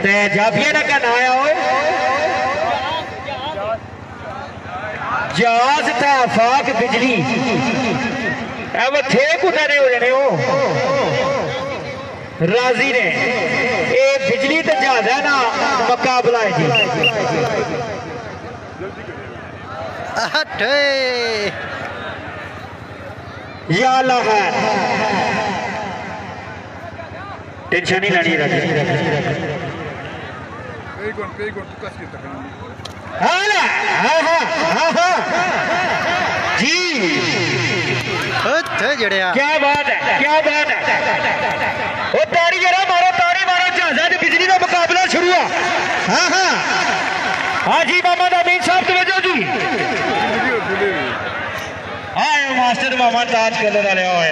ते जाफिया ना क्या ना आया हो जहाज था फाक बिजली अब थे कुछ हो जाने हो राजी ने ये बिजली तो जहाज है ना मुकाबला है जी या अल्लाह है टेंशन नहीं लेनी राजी जी क्या बात है क्या बात है वो तारी जरा मारो जहाजा बिजली का मुकाबला शुरू हुआ हाँ हाँ हाँ जी मोहम्मद अमीन साहब तवज्जो जी हाँ मास्टर मोहम्मद ताज कलर वाले हुए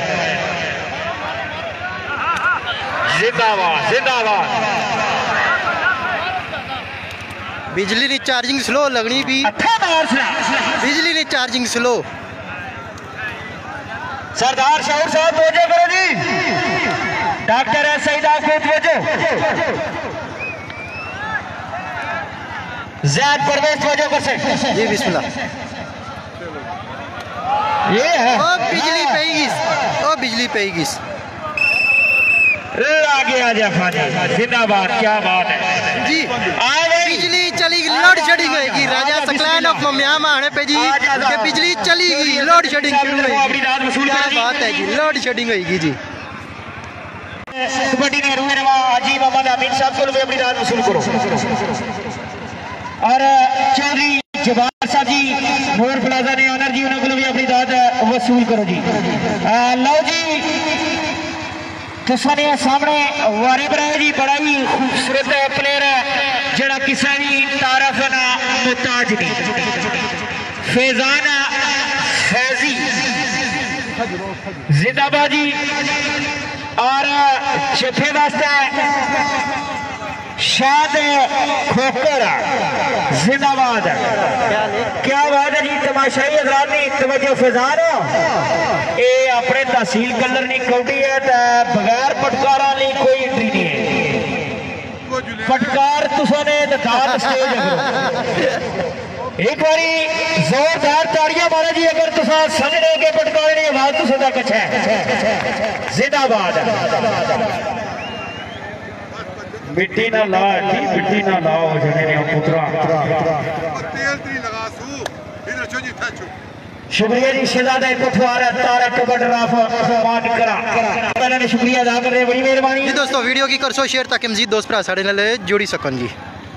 जिंदाबाद जिंदाबाद बिजली ने चार्जिंग स्लो लगनी भी बिजली ने चार्जिंग स्लो सरदार शाहूर साहब तवज्जो करो जी डॉक्टर है सईद आपको तवज्जो ज़ैद परवेज तवज्जो कर से जी बिस्मिल्लाह ये है ओ बिजली पेगी ओ बिजली पेगी आगे आ जा फाजी जिंदाबाद क्या बात है जी बिजली चली लोड शेडिंग होगी राजा सकलैन ऑफ म्यामा आने पे जी कि बिजली चली गई लोड शेडिंग शुरू होगी क्या बात है जी लोड शेडिंग होगी जी कबड्डी ने रूहे रवा हाजी मोहम्मद अमीन साहब को भी अपनी रात वसूल करो और चौधरी जवाहर साहब जी नूर प्लाजा ने ऑनर जी उन्होंने भी अपनी दाद वसूल करो जी लो जी तो सारे सामने वारिब रहे जी बड़ा ही खूबसूरत प्लेयर है जड़ा किसी भी तारफ ना मुताज नहीं फैजान फैजी जिंदाबाद जी और छठे वास्ते शाद खोकर जिंदाबाद क्या बात है जी तमाशाई हजरात ने तवज्जो फैजान ये अपने तहसील कलर नहीं कौटी है बगैर पटकारा नहीं कोई एंट्री नहीं है पटकार तुसाने दाद स्टेज एक बारी जोरदार ताड़ियां मारा जी अगर तुसा समझ रहे कि पटकार ने आवाज तुसा तक है जिंदाबाद मिट्टी ना ला मिट्टी ना लाओ जने ने पुत्रा शुक्रिया जी शहजादा कोठवार तारा कबड्डी राफ बात करा पहले ने शुक्रिया अदा कर रहे बड़ी मेहरबानी जी दोस्तों वीडियो की कर सो शेयर ताकि मजीद दोस्त भरा साढ़े नाल जुड़ी सकन जी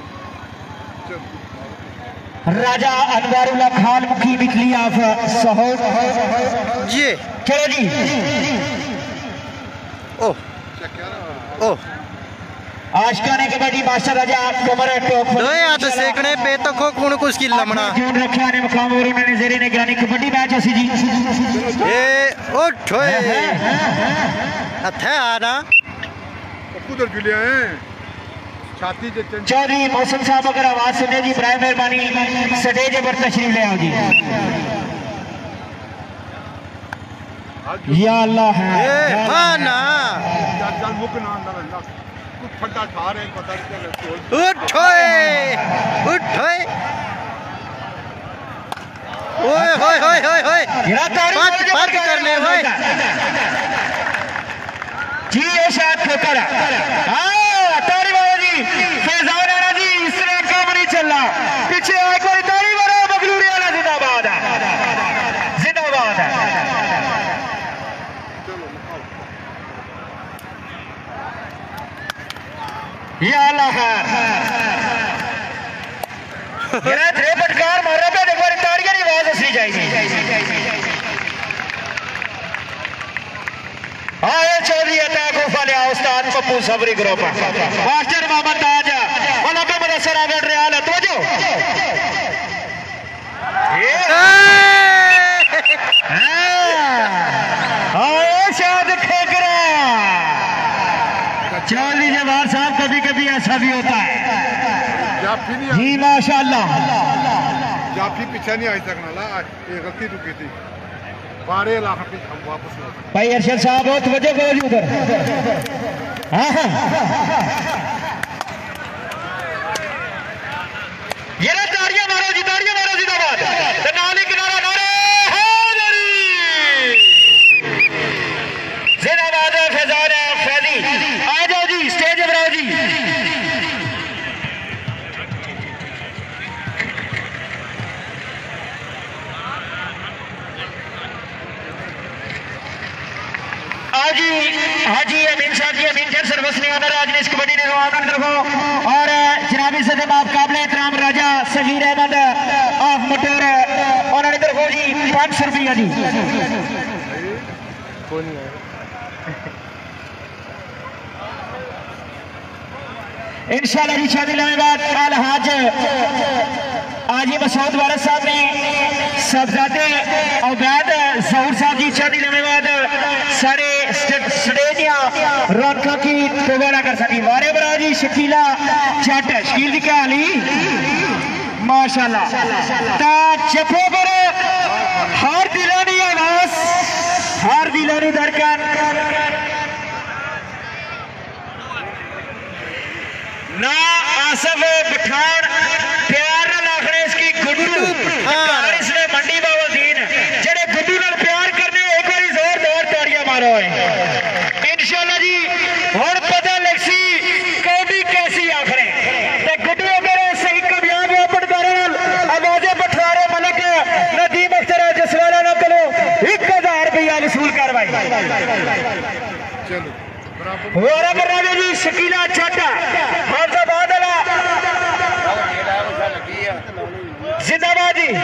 राजा अनवारुल्लाह खान मुखी बिकली ऑफ सहोर जी चलो जी ओ ओ आशका ने कबड्डी मास्टर राजा कमर टॉप दो हाथ सेकने पे तो खो कौन कुछ की लमना जून रखा ने मकाम और उन्होंने जेरे निगरानी कबड्डी मैच हसी जी ए उठ ओए हथे आना उधर जुलिया हैं छाती जे चौधरी मौसम साहब अगर आवाज सुने जी बराए मेहरबानी स्टेज पर तशरीफ ले आओ जी या अल्लाह है हां ना चल मुक ना अंदर फटा ठा रहे पता नहीं उठोए उठोए ओए होए होए होए होए बात करने होए जी ये शायद ठोकर हां तारी वाला जी फैजान राणा जी इस तरह काम नहीं चलना पीछे आए कोई तारी वाला बगलूरी वाला जिंदाबाद जिंदाबाद या अल्लाह मेरा थे पटकार मार रहा था एक बार ताड़ियां की आवाज हंसनी चाहिए आए चौधरी अता गुफा लिया उस्ताद पप्पू सबरी ग्रुप मास्टर मोहम्मद ताज वाला का मुदस्सर आगे रियाल तो जो आए शाद खेकरा चौधरी जवाहर साहब कभी कभी ऐसा भी होता है जी माशाल्लाह जाफी पीछे नहीं आई सकना ला ये गलती रुकी थी बारे लाख पे हम वापस भाई अरशद साहब बहुत वजह करो जी उधर हाँ हाँ तस्नी ऑनर राजनीश कबड्डी ने आनंद रखो और जनाबी सदम आप काबिल एहतराम राजा सगीर अहमद ऑफ मटोर उन्होंने रखो जी 500 रुपया जी। इंशाल्लाह जी शादी लम्हे बाद अलहाज आजी मसूद वारस साहब ने साहबजादे अवैध जहूर साहब जी शादी लम्हे बाद सारे स्टेज या रौनकों की दोबारा कर सकी। वारे बरा जी शकीला चट शकील जी क्या हाली माशाल्लाह ता चपो पर हर दिलानी आवाज हर दिलानी धड़कन ना आसफ पठान प्यार न लाखने इसकी गुड्डू इसने मंडी बावलदीन जेडे गुड्डू नाल प्यार करने एक बार जोरदार ताड़ियां मारो इंशाल्लाह जी हुण पता लगसी कौडी कैसी आखरे ते गुड्डू अगर सही कामयाब हो पटदारे आवाजे पठवारे मलक नदीम अख्तर जसवाला ना करो 1000 रुपया वसूल करवाई चलो वारा बरावे जी शकीला छाटा फैजाबाद वाला जिंदाबाद जी।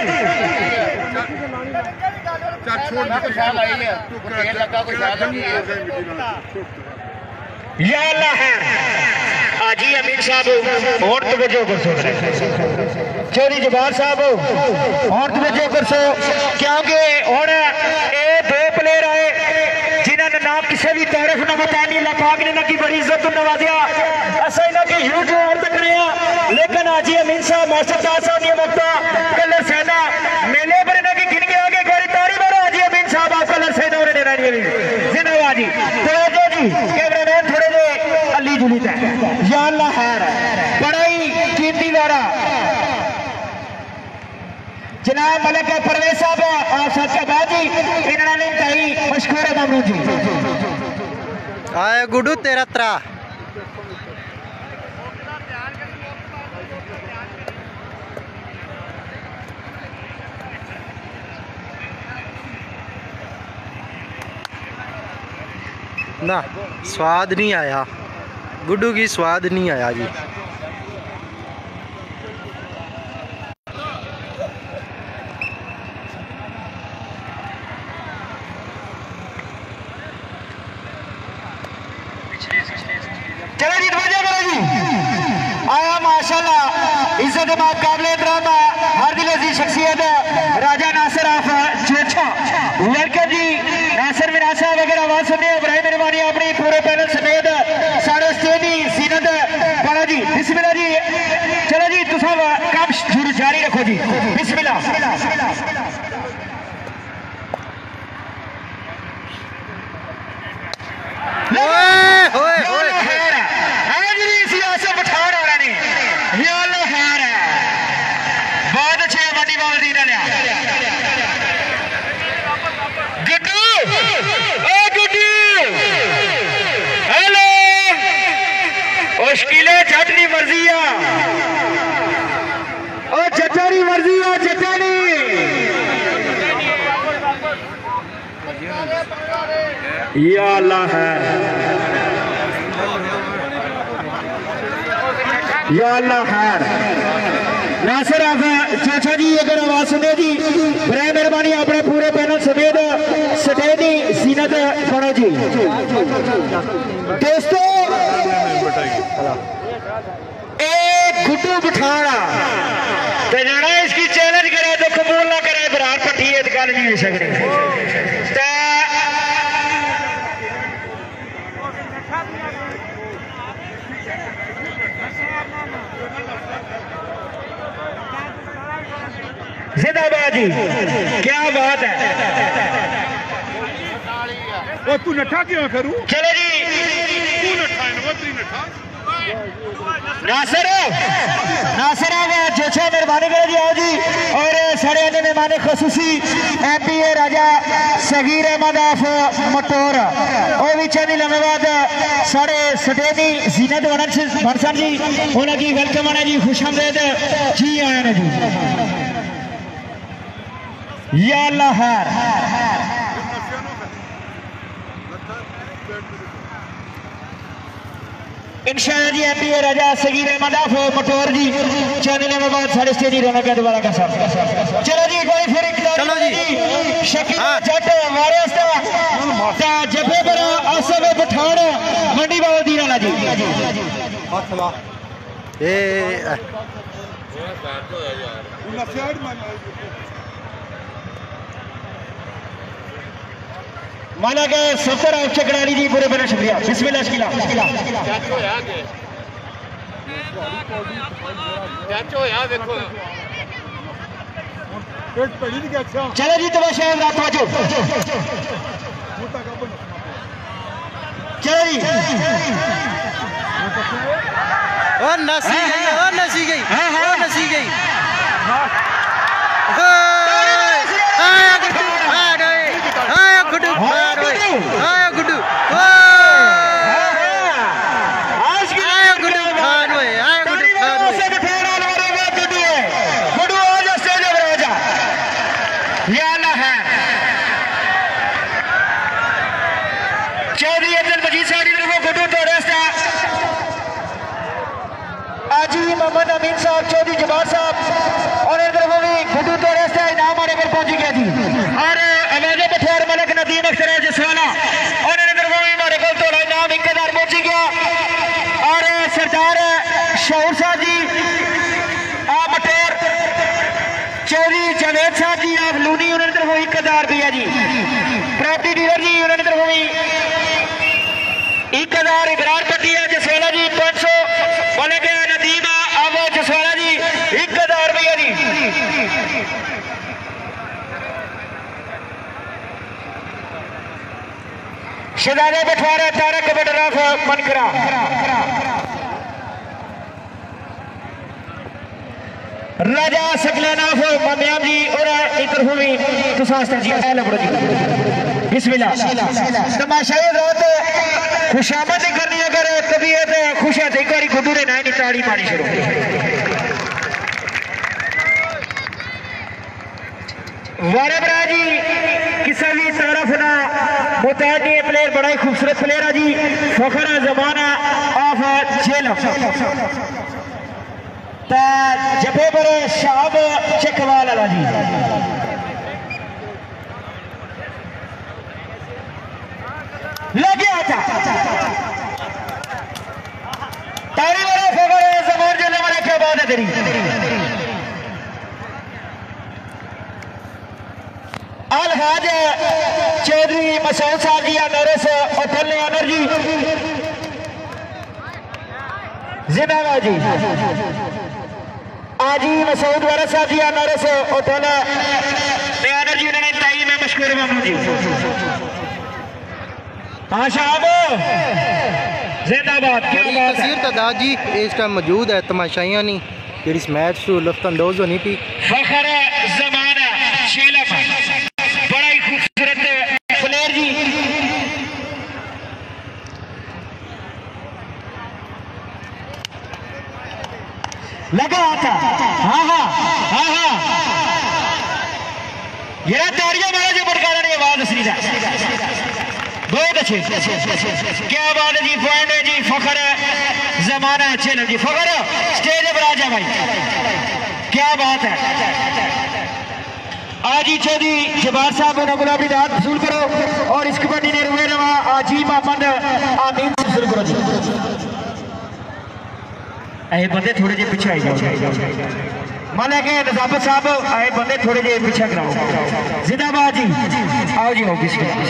या अल्लाह है आजी अमीर साहब और तवज्जो कर सो चौधरी जबार साहब और तवज्जो कर सो क्योंकि हुण ये 2 प्लेयर आए जिन्होंने ना किसी भी तारीफ ना बतानी अल्लाह पाक ने ना की बड़ी इज्जत नवाजिया असा इन्हों की यूट्यूब अर्द करे लेकिन आजी अमीन साहब मास्टर साहब ने वक्त कलर सेना मेले पर इन्हों की गिन के आगे एक बार तारी मारो आजी अमीन साहब आप कलर सेना उन्होंने रहनी है जिंदाबाद जी तो जी कैमरामैन थोड़े जे अली जुली तक या अल्लाह खैर बड़ा ही कीमती वारा जनाब मलिक परवेज साहब और सत्याबाद जी इन्होंने इंतहाई मशकूर है ममनून जी। आए गुड्डू तेरा त्रा ना स्वाद नहीं आया गुड्डू की स्वाद नहीं आया जी। चलो जी दरवाजा करो जी आया माशाल्लाह इज्जत माफ काबिल एहतराम हर दिल अजीज शख्सियत राजा नासिर ऑफ चोचा वेलकम जी नासिर मिराज साहब अगर आवाज सुनने बराए मेहरबानी अपनी पूरे पैनल समेत सारे स्टेज की सीनत बड़ा जी बिस्मिल्लाह जी। चलो जी तुम काम जारी रखो जी बिस्मिल्लाह। मुश्किले जट की मर्जी आ जटा की मर्जी आ जटा नी या अल्लाह है या अल्लाह खैर नासिर आप चाचा जी अगर आवाज सुने जी बराए मेहरबानी अपने पूरे पैनल समेत स्टेज की सीनत करो जी। दोस्तों गुड्डू बिठाना जाना इसकी चैलेंज करे तो कबूल ना करे बरार पट्टी गल नहीं हो सकती। जिंदाबाद जी क्या बात है वो तू नठा क्यों करूं चलो जी तू नठा नठा नासिर नासिर जोशा मेहरबानी करे जी आओ जी और सारे अन्य मेहमान खसूसी MP राजा सगीर अहमद ऑफ मटोर और भी चंद लम्हे बाद सारे सटेनी जीनत बनसन जी उन्होंने वेलकम आना जी खुशामदेद जी आया ने जी या अल्लाह खैर इंशाअल्लाह जी MPA Raja Sagheer Ahmed of Matore ji channel में बाद साढ़े स्टेज रौनक है दोबारा का साथ। चलो जी कोई फिर चलो जी शकील जट वारिस्ता ता जबे पर आसम पठान मंडी बाबा दीना जी मसला ए उन साइड में माना के सफर आप चकराली जी पूरे बड़ा शुक्रिया बिस्मिल्लाह शिला एक पड़ी नहीं अच्छा चलो जी तमाशा रात वाजो चलो जी ओ नसी गई ओ नसी गई ओ नसी गई मोहम्मद अमीन साहब चौधरी जबार साहब और इधर वो भी गुड्डू तोड़े से इनाम आने पर पहुंच गया जी और अमेजे बठियार मलिक नदीम अख्तर जसवाना और इधर वो भी हमारे को थोड़ा इनाम 1000 पहुंच गया और सरदार शौर साहब जी मटोर चौधरी जावेद साहब जी आप लूनी उन्होंने तरफ 1000 रुपया जी प्रॉपर्टी डीलर जी उन्होंने तरफ 1000 इकरार पट्टी है जसवाला जी 500 बोले के नदीम जसवाला जी 1000 रुपया जी शहजादे बटवारा तारक बटराफ मनकरा राजा सकलानाफ मम्याम जी और इधर हुई तुसास्ता जी अहले बड़ो जी बिस्मिल्लाह तमाशाई रात खुशामद करनी अगर तबीयत खुश है तो एक बारी खुद ने नहीं ताड़ी मारी शुरू वारे बरा जी किसी भी तरफ ना मुताद प्लेयर बड़ा ही खूबसूरत प्लेयर है जी फखर जमाना ऑफ जेलम जबे पर शाब चकवाल वाला जी लगे था तारी वाला फखर जमान जेलम वाला क्या बात है तेरी अलहाज चौधरी मसूद साहब जी नरस होटल ऑनर जी जिंदाबाद जी आजी मसूद वाला साहब जी नरस होटल ऑनर जी उन्होंने ताई में मशकूर महमूद जी हाँ साहब जिंदाबाद क्या बात है तस्वीर तादाद जी इस टाइम मौजूद है तमाशाइयां नहीं जी इस मैच से लुत्फ अंदोज होनी थी फखर जमाना शेलम बड़ा ही खूबसूरत प्लेयर जी लगा था हाँ हाँ हाँ हाँ ये तारिया मारा जो बटकारा ने आवाज असली था बहुत अच्छे क्या बात है जी पॉइंट है जी फखर जमाना चैनल जी फखर स्टेज पर आ जा भाई क्या बात है आजी चौधरी जबार साहब उन्होंने अपनी दाद वसूल करो और इस कबड्डी ने रुए रवा आजी मोहम्मद आमीन वसूल करो जी आए बंदे थोड़े जे पीछे आई जाओ माना के नजाफत साहब आए बंदे थोड़े जे पीछे कराओ जिंदाबाद जी आओ जी आओ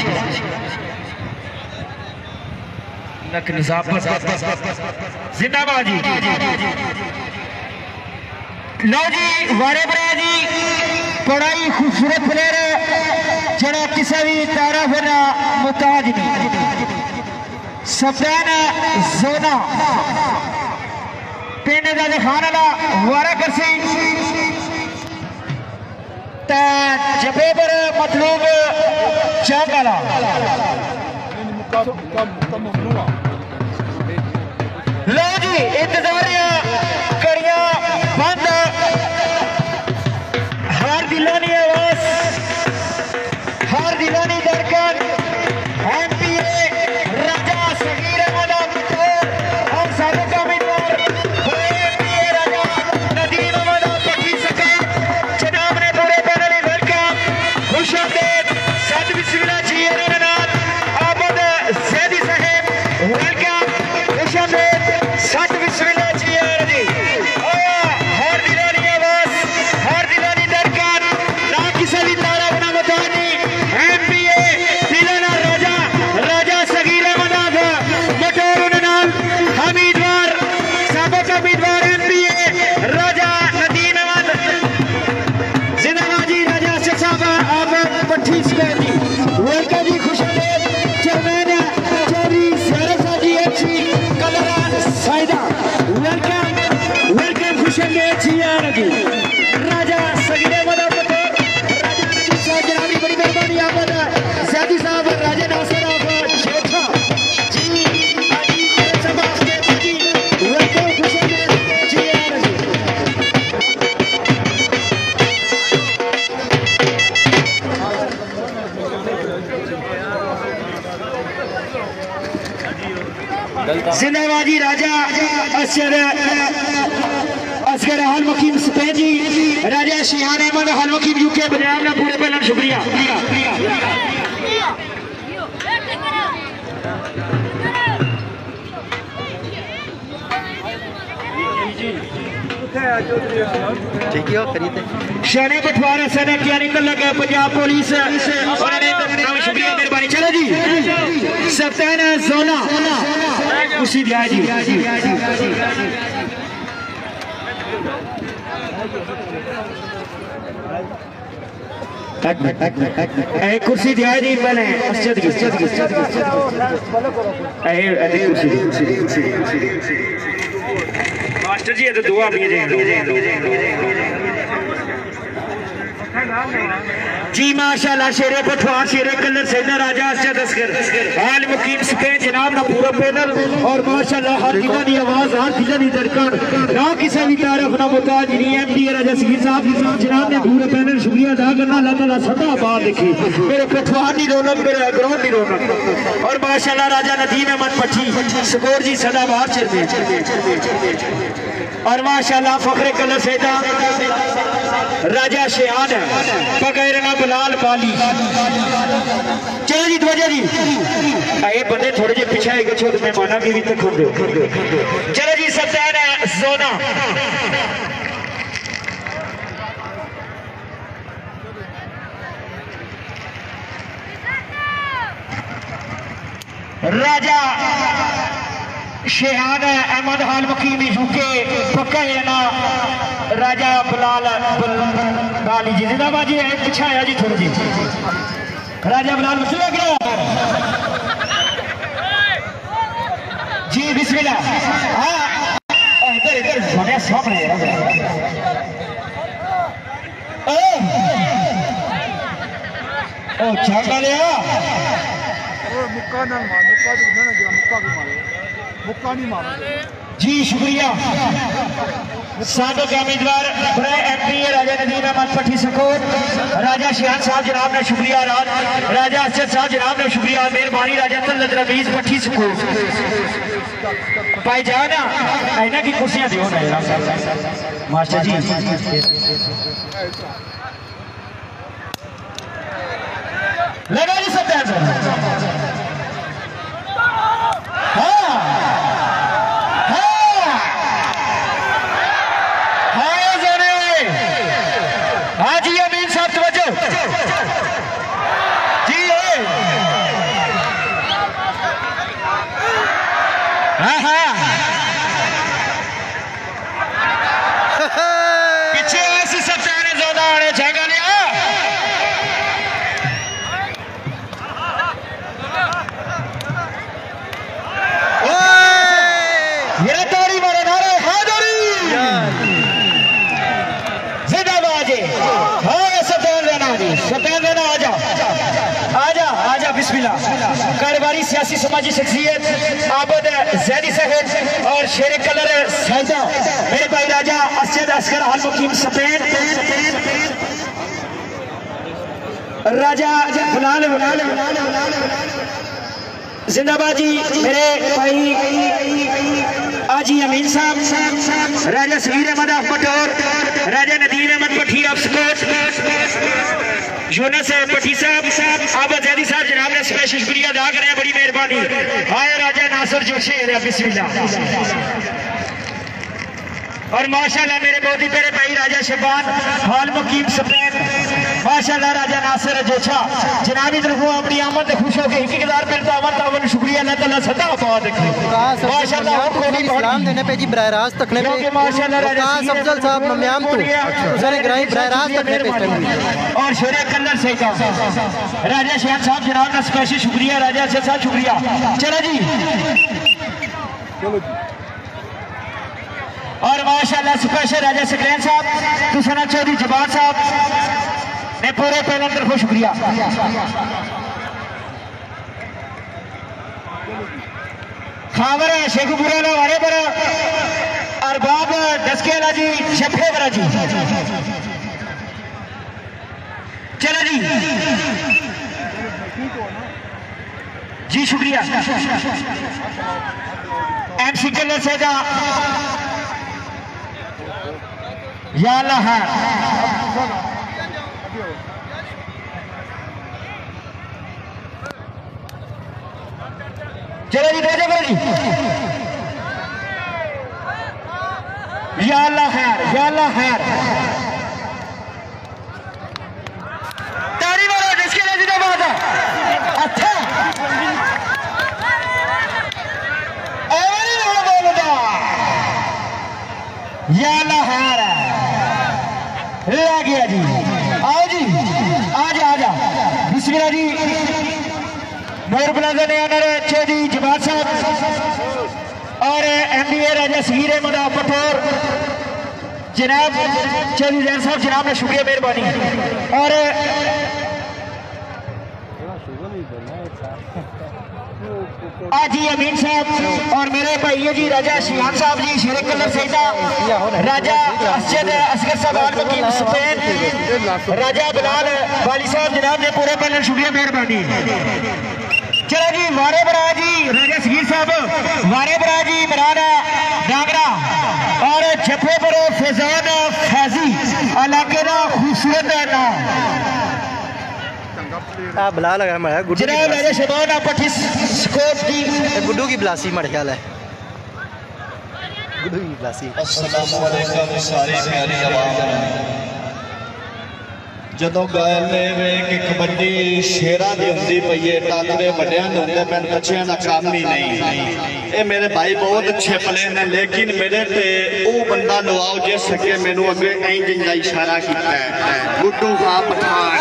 नक नजाफत जिंदाबाद जी लो जी वारे बरा जी बड़ा ही खूबसूरत प्लेयर जरा किसी भी तारफ ना मुताज नहीं सफाना जोना पिंड का खान वाला वारा करसी जबे पर मतलूब चौक वाला लो जी इंतजार कड़िया बंद हर दिलानी आवाज हर दिलानी धड़कन एमपीए राजा सगीर अहमद और जिंदाबाजी राजा असगर हाल मकीम स्पेन जी, राजा शिहान अहमद हाल मकीम यूके पंजाब का पूरे पहला शुक्रिया। शाने पठवार निकल लगा पंजाब पुलिस, शुक्रिया मेहरबानी। चलो जी सप्तान जोना खुशी दिया जी। कुर्सी दिया जी पहले मास्टर जी तो दुआ भी जी माशाल्लाह। शेरे पठवार शेरे कलर सैदा राजा असद असगर हाल मुकीम स्पेन जनाब ना पूरा पैनल और माशाल्लाह हर दिल की आवाज हर दिल की धड़कन ना किसी भी तारीफ ना मुताज नहीं। एमडी राजा सगीर साहब जनाब ने पूरे पैनल शुक्रिया अदा करना। अल्लाह ताला सदा बात देखी मेरे पठवार की रौनक मेरे अग्रोह की रौनक और माशाल्लाह राजा नदीम अहमद पट्टी स्कोर जी सदा बाहर चलते और माशाल्लाह फखरे कलर सैदा राजा शिहान पगैरना बिलाल बाली। चलो जी दवजा जी ये बंदे थोड़े जे पीछे आएगा छोड़ मेहमाना की भी तक दो। चलो जी सप्तान सोना राजा शिहान अहमद हाल मकीम यूके पक्का है ना राजा बिलाल बाली जी जिंदाबाद जी। पीछे आया जी थोड़ी जी राजा बिलाल लग रहा जी बिस्मिल्लाह। हाँ इधर इधर बड़े सामने ओ चांगा लिया मुक्का ना मार मुक्का तो ना गया मुक्का भी मारो मुक्का नहीं मारो जी शुक्रिया। साबिक उम्मीदवार एमपी राजा नदीम अहमद पट्टी सकोट राजा शिहान साहब जनाब ने शुक्रिया राजा असद साहब जनाब ने शुक्रिया मेहरबानी राजा तल्लत रमीज पट्टी सकोट भाई जाओ ना ऐना की कुर्सियां दो ना मास्टर जी। लगा जी सब कारोबारी सियासी समाजी शख्सियत आबद जैदी साहब और शेर कलर सैदा मेरे भाई राजा असद असगर हाल मुकीम स्पेन राजा बिलाल जिंदाबाद जी मेरे भाई आजी अमीन साहब राजा सगीर अहमद पटोर राजा नदीम अहमद पट्टी अफसकोट यूनस पट्टी साहब आबद जैदी साहब जनाब ने स्पेशल शुक्रिया अदा करें बड़ी मेहरबानी। हाय राजा नासिर जोशी बिस्मिल्लाह और माशाल्लाह मेरे बहुत ही प्यारे भाई राजा शबान हाल मुकीम स्पेन माशाल्लाह राजा नासिर जोशा जनाबी तरफों अपनी आमद खुश होकर 1000 रुपये तावन शुक्रिया अल्लाह ताला सदा बात माशाल्लाह सलाम देने पे जी बराह रास्त तकने पे माशाल्लाह राजा अफजल साहब मम्याम तो सर ग्राही बराह रास्त तकने पे और शेरे कलर से राजा शहर साहब जनाब का स्पेशल शुक्रिया राजा से साहब शुक्रिया। चलो जी और माशाल्लाह स्पेशल राजा सकरैन साहब तुसना चौधरी जबार साहब ने पूरे पहले तरफ शुक्रिया। खावर शेखपुरा ने वारे पर अरबाब दसकेला जी शफे बरा जी। चलो जी शुक्रिया। MC कलर से जा या अल्लाह है। चलो जी दे करो जी। या अल्लाह खैर, या अल्लाह खैर। तारी मारो जिसके लिए जिंदाबाद है। अच्छा या अल्लाह खैर रह गया जी। आओ जी, आजा आजा। बिस्मिल्लाह जी। नूर प्लाजा ने ऑनर चौधरी जवाद साहब और MBA राजा सगीर अहमद पठौर जनाब चौधरी जैन साहब जनाब ने शुक्रिया मेहरबानी। और आजी अमीन साहब और मेरे भाई जी राजा शियान साहब जी शेर कलर सईदा राजा असद असगर साहब वकील स्पेन राजा बिलाल वाली साहब जनाब ने पूरे पैनल शुक्रिया मेहरबानी। चलो जी वारे बरा जी राजा सगीर साहब वारे बरा जी मराना डांगरा और जफेपुर फैजान फैजी इलाके का खूबसूरत नाम बुला लगा मैं जनाब राजा शबाना पट्टी स्कोप की गुड्डू की ब्लासी मर ख्याल है गुड्डू की ब्लासी। अस्सलाम वालेकुम सारे प्यारे आवाम ਜਦੋਂ ਗੱਲ ਇਹ ਵੇ ਕਿ ਕਬੱਡੀ ਸ਼ੇਰਾਂ ਦੀ ਹੁੰਦੀ ਪਈ ਏ ਟਾਕਰੇ ਵੱਡਿਆਂ ਦੇ ਹੁੰਦੇ ਪੈਣ ਬੱਚਿਆਂ ਦਾ ਕੰਮ ਹੀ ਨਹੀਂ। ਇਹ ਮੇਰੇ ਭਾਈ ਬਹੁਤ ਅੱਛੇ ਪਲੇ ਨੇ ਲੇਕਿਨ ਮੇਰੇ ਤੇ ਉਹ ਬੰਦਾ ਲਵਾਓ ਜਿਸ ਸਕੇ ਮੈਨੂੰ ਅੱਗੇ ਇੰਜ ਦਾ ਇਸ਼ਾਰਾ ਕੀਤਾ ਹੈ ਗੁੱਡੂ ਖਾਂ ਪਠਾਨ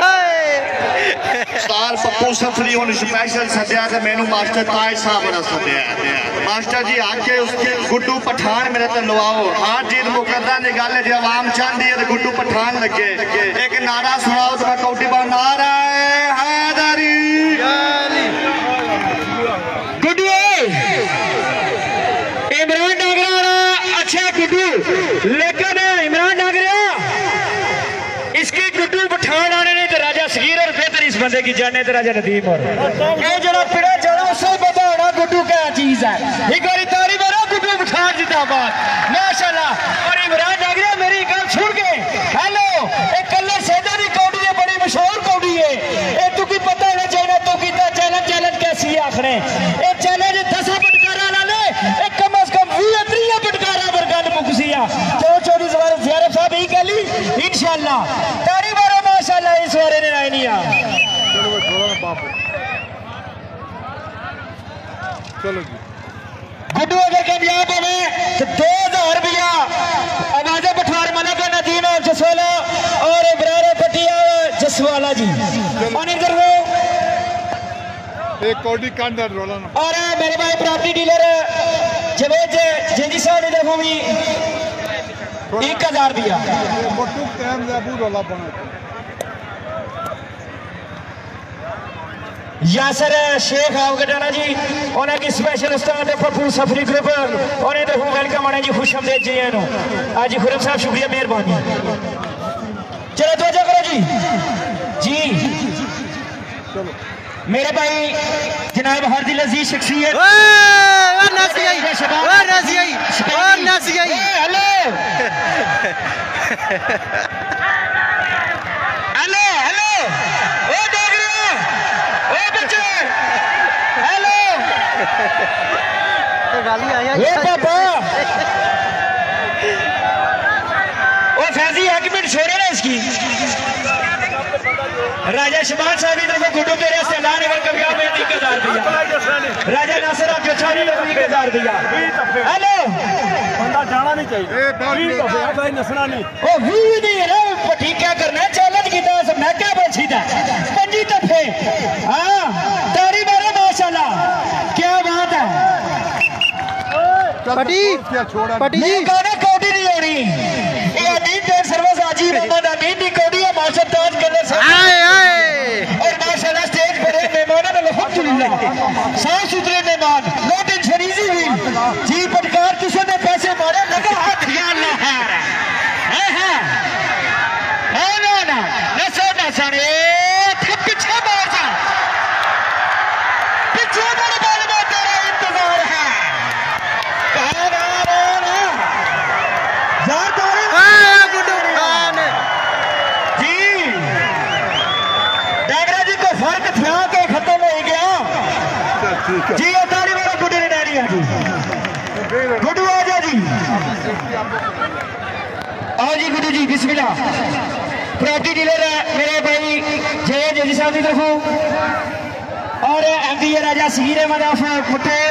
स्टार पप्पू सफरी उन स्पेशल सद्या ते मैनू मास्टर ताज साहब ने सद्या मास्टर जी आके उसके गुड्डू पठान मेरे ते लवाओ। हार जीत मुकद्दर दी गल है जे आवाम चाहती है तो गुड्डू पठान लगे। एक नारा सुनाओ तो मैं कौटी बा नारा हैदरी गुड्डू इमरान नागरा अच्छा गुड्डू लेकिन इमरान नागरा इसकी गुड्डू पठान आने नहीं तो राजा सगीर और बेहतर इस बंदे की जाने तो राजा नदीम और ये जरा पिड़ा चढ़ा उससे पता होना गुड्डू क्या चीज है। एक बार तारी मारो गुड्डू पठान जिंदाबाद माशाल्लाह। और इमरान नागरा मेरी गल सुन के हेलो एक कलर सैदा दी कौड़ी है बड़ी मशहूर कौड़ी है ये तू की पता होना चाहिए तू कीता चैलेंज चैलेंज कैसी है आखने ये चैलेंज 10 पटकारा लाने एक कम से कम 20-30 पटकारा पर गल मुकसिया चौधरी ज़ियारत साहब ही कहली इंशाअल्लाह तारी मारो माशाल्लाह इस बारे ने आई नहीं आ। चलो जी गुड्डू अगर कामयाब होवे तो 2000 रुपया आवाज़ पठार मना का नदीम जसवाला और बरार पटिया जसवाला जी और इधर वो एक कोडी कांडर रोला ना और मेरे भाई प्रॉपर्टी डीलर जवेद जेडी साहब इधर वो भी 1000 रुपया मोटू टाइम दे अबू रोला बना यासर शेख आवगटाना जी उन्हें की स्पेशल उस्ताद पप्पू सफरी ग्रुप और इधर हूँ वेलकम आने जी खुश आमदेद जी नो आज खुरम साहब शुक्रिया मेहरबानी। चलो तो करो जी जी मेरे भाई जनाब हर दिल अजीज शख्सियत हेलो हेलो हेलो ओ डोगरिया ओ बच्चे हेलो गाली आया ओ पापा ओ फैजी 1 मिनट छोड़े ना इसकी राजा शबान साहब इधर को गुड्डू तेरे से अल्लाह ने कर गया मैं 1000 दिया राजा नासिर आपके छानी ने 1000 दिया हेलो बंदा जाना नहीं चाहिए ए भाई नसना नहीं ओ वी नहीं है पट्टी क्या करना चैलेंज कीता मैं क्या बची था 5 दफे हां तारी मारो माशाल्लाह क्या बात है पटी पटी जी गाना कोडी नहीं होनी ये अमीन टेन सर्विस आजी मोहम्मद अमीन दी कोडी है मास्टर ताज कलर से आए आए और माशाल्लाह स्टेज पर मेहमान अल्हम्दुलिल्लाह साफ सुथरे मेहमान नो टेंशन इजी हुई जी पटकार किसी ने पैसे मारे लगा हाथ ख्याल ना है ना ना नसो नसने पीछे मार जा पीछे मेरे बाल में तेरा इंतजार है जी ताली वाला गुड्डू ने डाली है जी गुड्डू आ जा जी आओ जी गुड्डू जी बिस्मिल्लाह प्रॉपर्टी डीलर है मेरे भाई जय जजी साहब की तरफों और एमडी राजा सगीर अहमद ऑफ फुटेर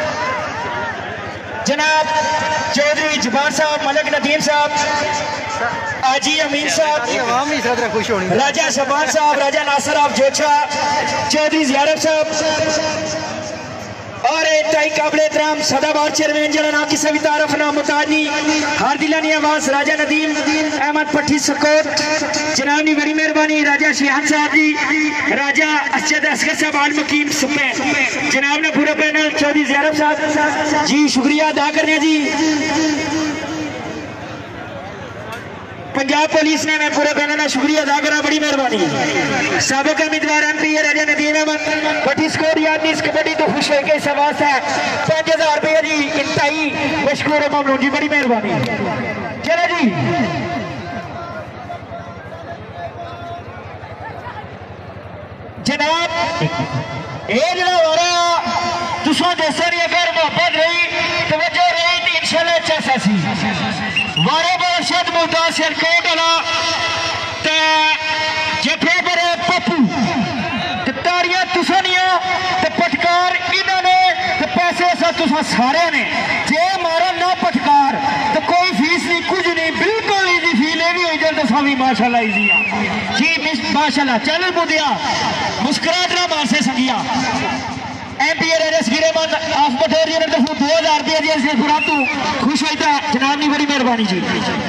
जनाब चौधरी जबान साहब मलिक नदीम साहब आजी अमीन साहब खुश होनी राजा शबान साहब राजा नासर ऑफ जोचा चौधरी जियारत साहब और इंतहाई काबिल एहतराम सदाबहार चेयरमैन जरा ना किसी भी तारफ ना मुताजी हार दिलानी आवाज राजा नदीम अहमद पट्टी सकोट जनाब की बड़ी मेहरबानी राजा शिहान साहब जी राजा असद असगर साहब आल मुकीम सुपे जनाब ने पूरा पैनल चौधरी जियारत साहब जी शुक्रिया अदा करने जी पंजाब पुलिस ने मैं पूरे पैनल का शुक्रिया अदा करा बड़ी मेहरबानी सबक उम्मीदवार एमपी राजा नदीम अहमद पट्टी स्कोर याद इस कबड्डी तो खुश होकर इस आवाज है 5000 रुपये जी इंतहाई मशकूर ममनून जी बड़ी मेहरबानी चलो जी जनाब ये जरा हो रहा तुसा दोस्तों की अगर मोहब्बत रही तवज्जो रही तो इंशाल्लाह अच्छा सा सी वारे बादशाह मुल्तान सिरकोट वाला ते जफे पर पप्पू ते ताड़ियां तुसा निया ते पटकार इन्होंने ते पैसे सा तुसा सारे ने जे मारा ना पटकार तो कोई फीस नहीं कुछ नहीं बिल्कुल इजी फील है भी हो जाए तो सभी माशाल्लाह इजी जी मिस माशाल्लाह चल बुदिया मुस्कुराहट ना मार से संगिया MP Raja Sagheer Ahmed of Matore unit तरफ 2000 रुपये जी से पूरा तू खुश होता है जनाब की बड़ी मेहरबानी जी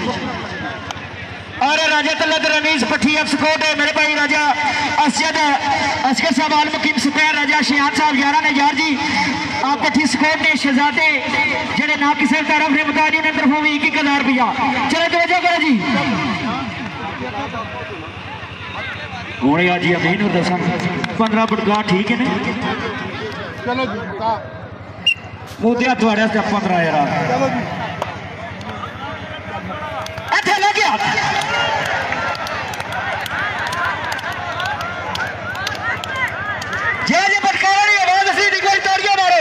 और राजा तलत रमीज पट्टी अफ सकोट है मेरे भाई राजा असद असगर साहब आल मुकीम सुपैर राजा शिहान साहब 11 ने यार जी आप पट्टी सकोट ने शहजादे जेडे ना किसी तरफ ने मुताजी ने तरफों भी 1000 रुपया चलो तवज्जो करो जी हूँ यार जी अमीन और दसा 15 फुटगा ठीक है ना चलो जी मोदिया थोड़े 15 यार चलो जी अच्छा लग गया जे जे बटकारा नहीं आवाज असली निकल ताड़ियां मारो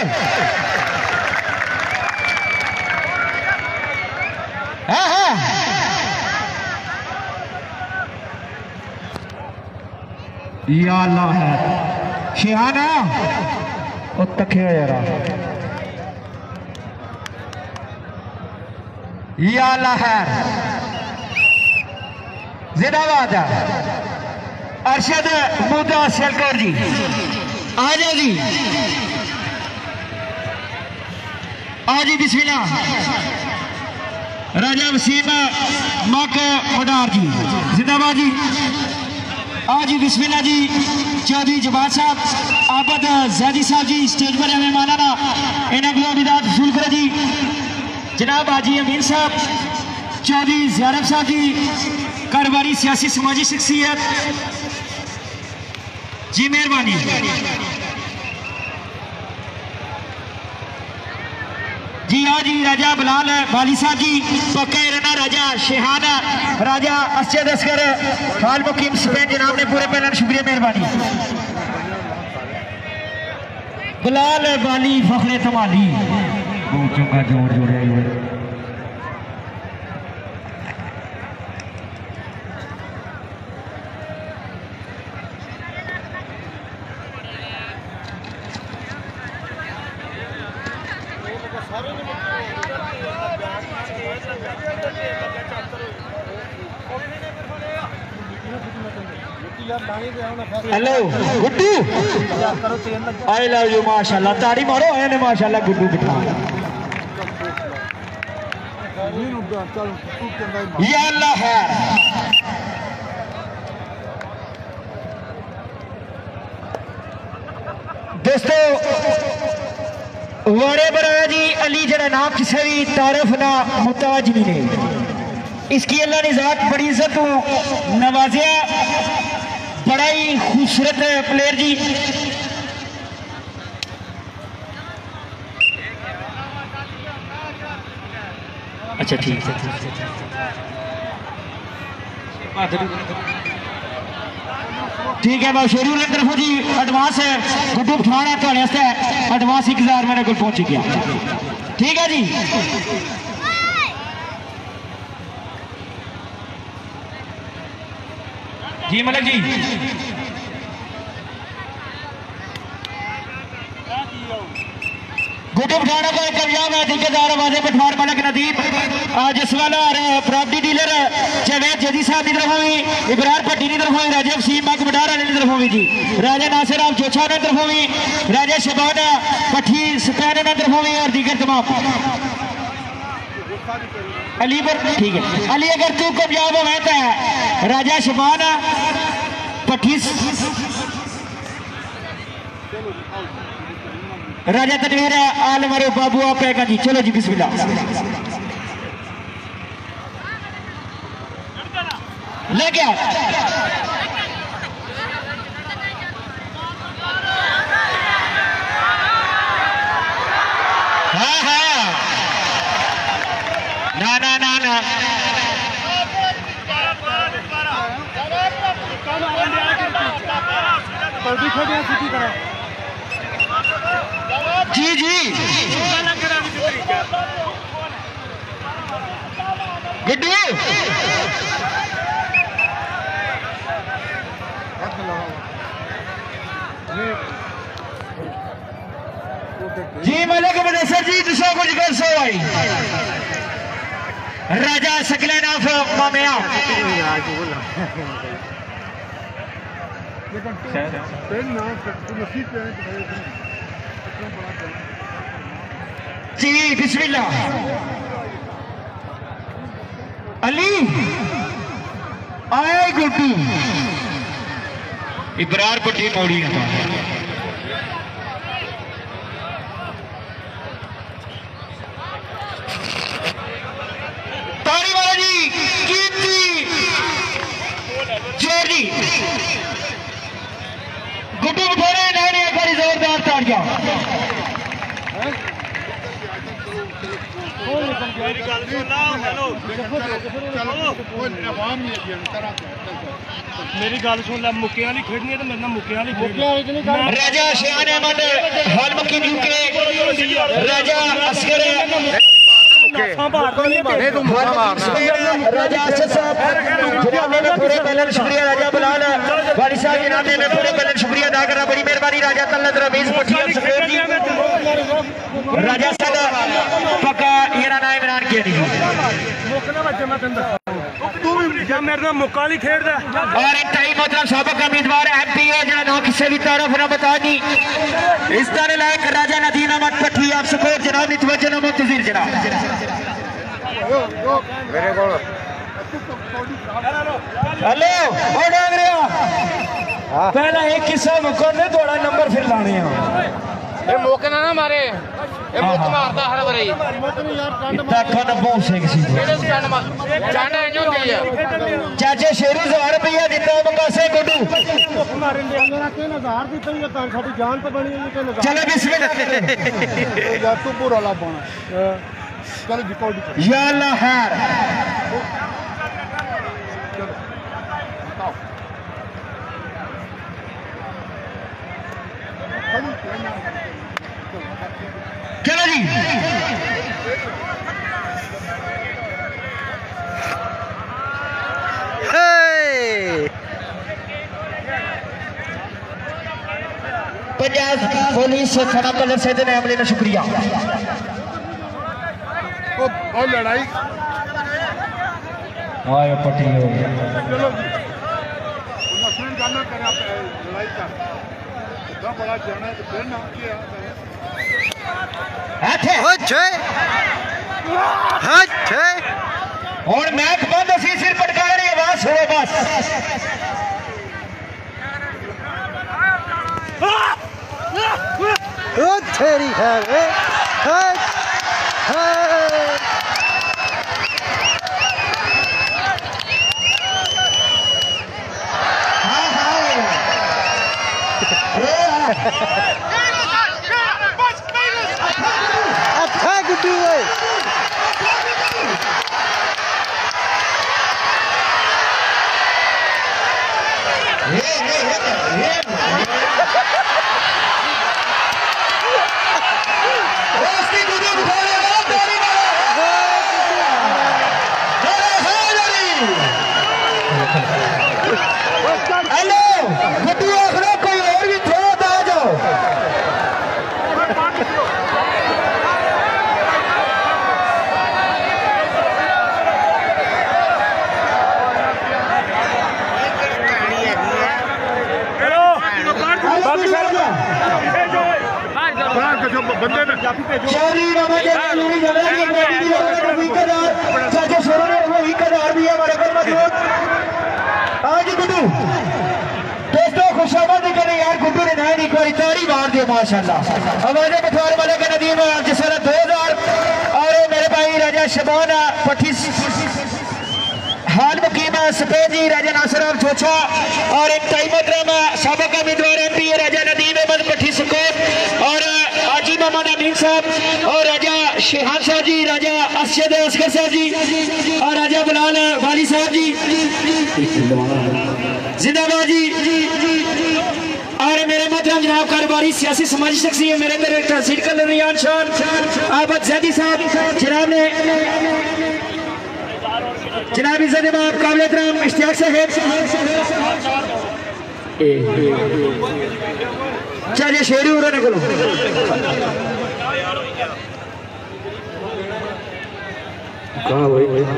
हाँ हाँ या अल्लाह है शिहाना ओ तखे यार या अल्लाह है जिंदाबाद अरशद मुद्दा सिलकोट जी आ जाओ जी आ जी बिस्मिल्लाह राजा वसीम मक मडार जी जिंदाबाद जी आ जी बिस्मिल्लाह जी चौधरी जबान साहब आबद जैदी साहब जी स्टेज पर मेहमाना इन्हें को विदात वसूल करो जी जनाब हाजी अमीन साहब चौधरी जियारत साहब जी कारोबारी सियासी समाजी शख्सियत जी मेहरबानी जी हाँ जी राजा बिलाल बाली साहब जी पक्का रना राजा शेहाना राजा असद असगर फाल मुकीम स्पेन जनाब ने पूरे पैनल शुक्रिया मेहरबानी बिलाल बाली फखरे तमाली बहुत चंगा जोड़ जोड़िया hello Guddu I love you माशाल्लाह ताड़ी मारो आए ने माशाल्लाह गुड्डू बिठा या अल्लाह है दोस्तों वारे बराया जी अली जरा नाम किसी भी तारफ ना मुताज भी नहीं इसकी अल्लाह ने जात बड़ी इज्जत नवाजिया बड़ा ही खूबसूरत प्लेयर जी अच्छा ठीक है ठीक है मैं शेरू की तरफों जी एडवांस गुड्डू पठाना थोड़े एडवांस 1000 मेरे को पहुंच गया। ठीक है जी जी मलिक जी गुड्डू पठाना को कामयाब है ठेकेदार वाजे पठान मलिक नदीम जिसवाला प्रॉपर्टी डीलर जवेद जदी साहब की तरफ हुई इब्रार भट्टी की तरफ हुई राजा वसीम मक बडार की तरफ हुई जी राजा नासिर राम चोछा की तरफ हुई राजा शबान पट्टी स्पैन की तरफ हुई और दीगर तमाम अली पर ठीक है अली अगर तू कामयाब हो तो राजा शबान पट्टी राजा तनवीर आलम अरे बाबू आप आएगा जी। चलो जी बिस्मिल्लाह ले गया हाँ हाँ ना ना ना ना जी जी गुड्डू जी मलिक मुदस्सर जी दूसरा कुछ कर सो भाई राजा सकलैन ऑफ मामिया जी बिस्मिल्लाह अली आए गुड्डू इब्रार पट्टी मोड़ी तारी वाला जी कीर्ति जोर जी गुड्डू बिठाने नैने एक बारी जोरदार ताड़ियां मेरी गल सुन ला मुक्के वाली खेडनी है तो मेरे मुक्के वाली राजा शान अहमद हलमकी यूके राजा असगर राजा असद साहब जनाब ने पूरे बैलन शुक्रिया राजा बिलाल वाली साहब जनाब ने पूरे बैलन शुक्रिया अदा करा बड़ी मेहरबानी राजा तलत रमीज पठिया सफेद जी राजा साहब पक्का ये ना इमरान के नहीं मुक्का बच्चे मैं तंदा तू भी जा मेरे मुक्का वाली खेडदा और इन टाइम मतलब साबिक उम्मीदवार एमपी है जो ना किसी भी तरफ ना बता दी इस तरह लायक राजा नदीम अहमद पठी आप सकोर जनाब नितवज्जो न मुंतजिर जनाब मेरे को हेलो ओ डांगरिया पहला एक किस्सा मुकरने थोड़ा नंबर फिर लाने हैं ये मौके ना मारे ये मुक मारता हर बारी देखो ना बहुत से किसी केड़े स्टैंड में चंड है जो दी है चाचे शेरू 1000 रुपया दिता बकासे गुड्डू चलो बिस्मिल्लाह यार तू पूरा ला पाना चलो जिको या अल्लाह खैर चलो जी पंजाब पुलिस थाना कलर से देने अमले का शुक्रिया और लड़ाई आए पट्टी हो चलो नफरत करना करा लड़ाई का इतना बड़ा जाना है तो फिर नाम किया और मैच बंद असी सिर पटका रही आवाज हो बस तेरी है अच्छा गुड्डू भाई चौधरी बाबा जरूरी जगह चाचा शोर वही कदार भी है हमारे पर मौजूद। आज गुड्डू दोस्तों खुशामद करें यार, गुड्डू ने नया एक बार तारी मार दिया माशाल्लाह। हमारे पठवार वाले का नदीम जिस वाला 2000 और मेरे भाई राजा शबाना पट्टी हाल मुकीमा सफेद जी राजा नासिर अहमद चोचा और एक टाइम ड्रामा सबक उम्मीदवार एमपी राजा नदीम अहमद पट्टी सुकोट और आजी मोहम्मद अमीन साहब और राजा शेहान साहब जी, राजा असद असगर साहब जी और राजा बिलाल वाली साहब जी जिंदाबाद जी। और मेरे मोहतरम जनाब कारोबारी सियासी समाजी शख्सियत मेरे डायरेक्टर सिडकल रियान शान आबद जैदी साहब जनाब ने जनाब इज्जत इमाम काबिल एहतराम इश्तियाक साहब चलिए शेरी उन्होंने बोलो कहाँ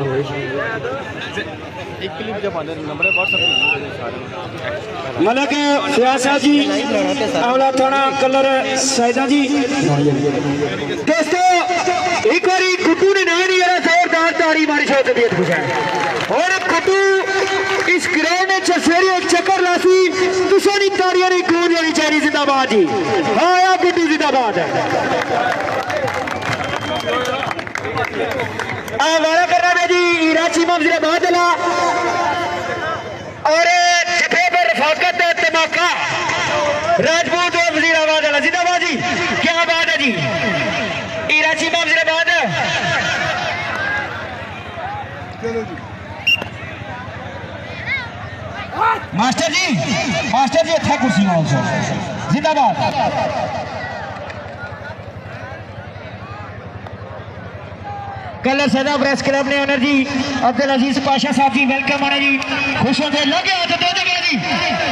मलक फयाज साहब जी अवला थाना कलर सैदा जी। दोस्तों एक बार गुड्डू ने नया नहीं जोरदार ताड़ी मारी शो तबीयत खुश है और गुड्डू इस ग्राउंड में सवेरे एक चक्कर लासी तुसा नहीं ताड़ियां नहीं गूंज होनी चाहिए। जिंदाबाद जी, हाँ या गुड्डू जिंदाबाद है। वारा कर रहा है जी रांची मफजिलाबाद और जफे पर रफाकत धमाका राजपूत वजीराबाद वाला। जिंदाबाद जी, क्या बात है जी, इराची मफजिलाबाद मास्टर जी अच्छा कुर्सी जिंदाबाद। कलर सदा प्रेस क्लब ने ऑनर जी अब्दुल अजीज पाशा साहब जी वेलकम आने जी, खुश होते लगे हाथ दो जगह जी।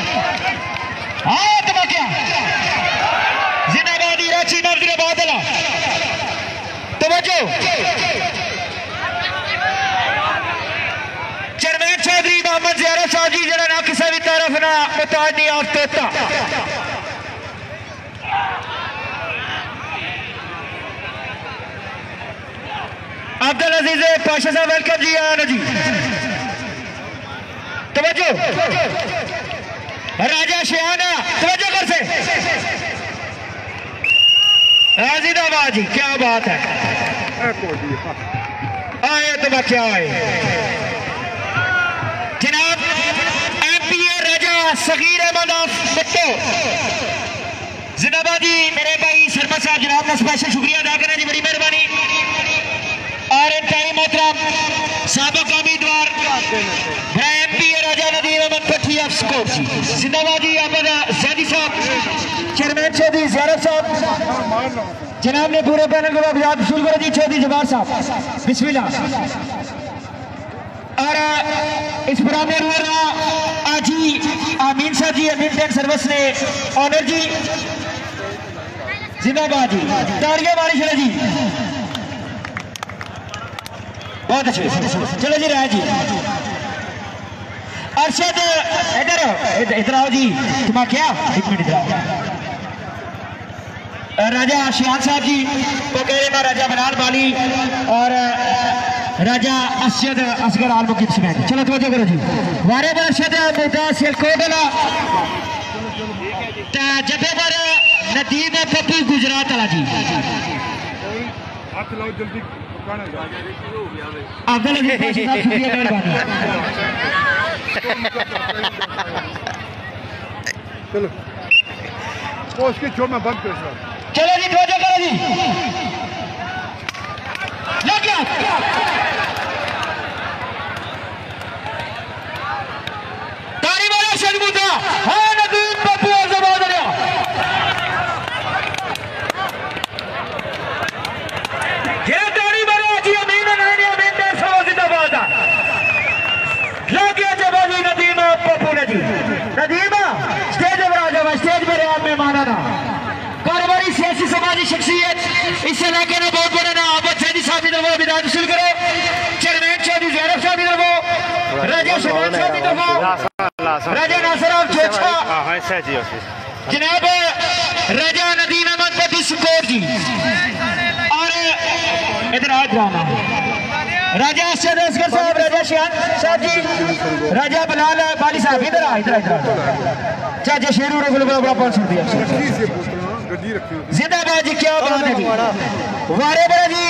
हाँ धमाकिया जिंदाबाद इराची मफजिलाबाद वाला तवज्जो। चेयरमैन चौधरी मोहम्मद ज़ियारा साहब जी जरा ना किसी भी तरफ ना मुताज नहीं आप तोता। अब्दुल अजीज पाशा साहब वेलकम जी आना जी तवज्जो। राजा शियाना तवज्जो कर से जिंदाबाद जी, क्या बात है। आए तो क्या आए जनाब एमपीए राजा सगीर अहमद बिट्टो जिंदाबाद जी। मेरे भाई शर्मा साहब जनाब का स्पेशल शुक्रिया अदा करें जी, बड़ी मेहरबानी। और टाइम मोहतरम साबिक उम्मीदवार एमपीए राजा नदीम अहमद पट्टी स्कोर जी जिंदाबाद जी। अहमद जैदी साहब चेयरमैन चौधरी ज़ियारत साहब जनाब ने पूरे पैनल को अभियान शुरू करो जी। चौधरी जवाहर साहब बिस्मिल्लाह। और इस प्रोग्राम में हो रहा आजी अमीन साहब जी अमीन टेक सर्विस ने ऑनर जी जिंदाबाद जी। तालियां मारी चले जी, बहुत अच्छे चलो जी। राय जी अरशद इधर आओ जी, तुम क्या एक मिनट इधर आओ। राजा शियान साहब जी पोकेरे में राजा बनाल बाली और राजा असद असगर आल मुकीम समेत। चलो तवज्जो करो जी। वारे बार अरशद मुमताज सिलकोटला जबे पर नदीम पप्पू गुजरात वाला जी। अब्दुल अजीज साहब शुक्रिया मेहरबानी। चलो वो उसकी छोड़ मैं बंद कर। चलो जी तवज्जो करो जी, लग गया तारी वाला शर्मुदा है नदीम पप्पू आजमाद रहा। ये तारी वाला जी अमीन नैनी अमीन दे सो जिंदाबाद लग गया जवाब नदीम पप्पू ने जी। नदीम स्टेज पर आ जाओ, स्टेज पर आप मेहमान आना। कारोबारी सियासी समाजी शख्सियत इस इलाके में बहुत बड़ा नाम आबद जैदी साहब इधर वो विदात वसूल करो। चेयरमैन चौधरी ज़ियारत साहब इधर वो राजा शबान साहब इधर वो राजा नासिर अहमद चोचा जनाब राजा नदीम अहमद पट्टी सुकोट जी और इधर आना राजा असद असगर साहब, राजा शियान साहब जी, राजा बलाल बाली साहब इधर चाचा शेरू ने बड़ा 500 दिया। जिंदाबाद जी, क्या बात है जी, वारे बड़ा जी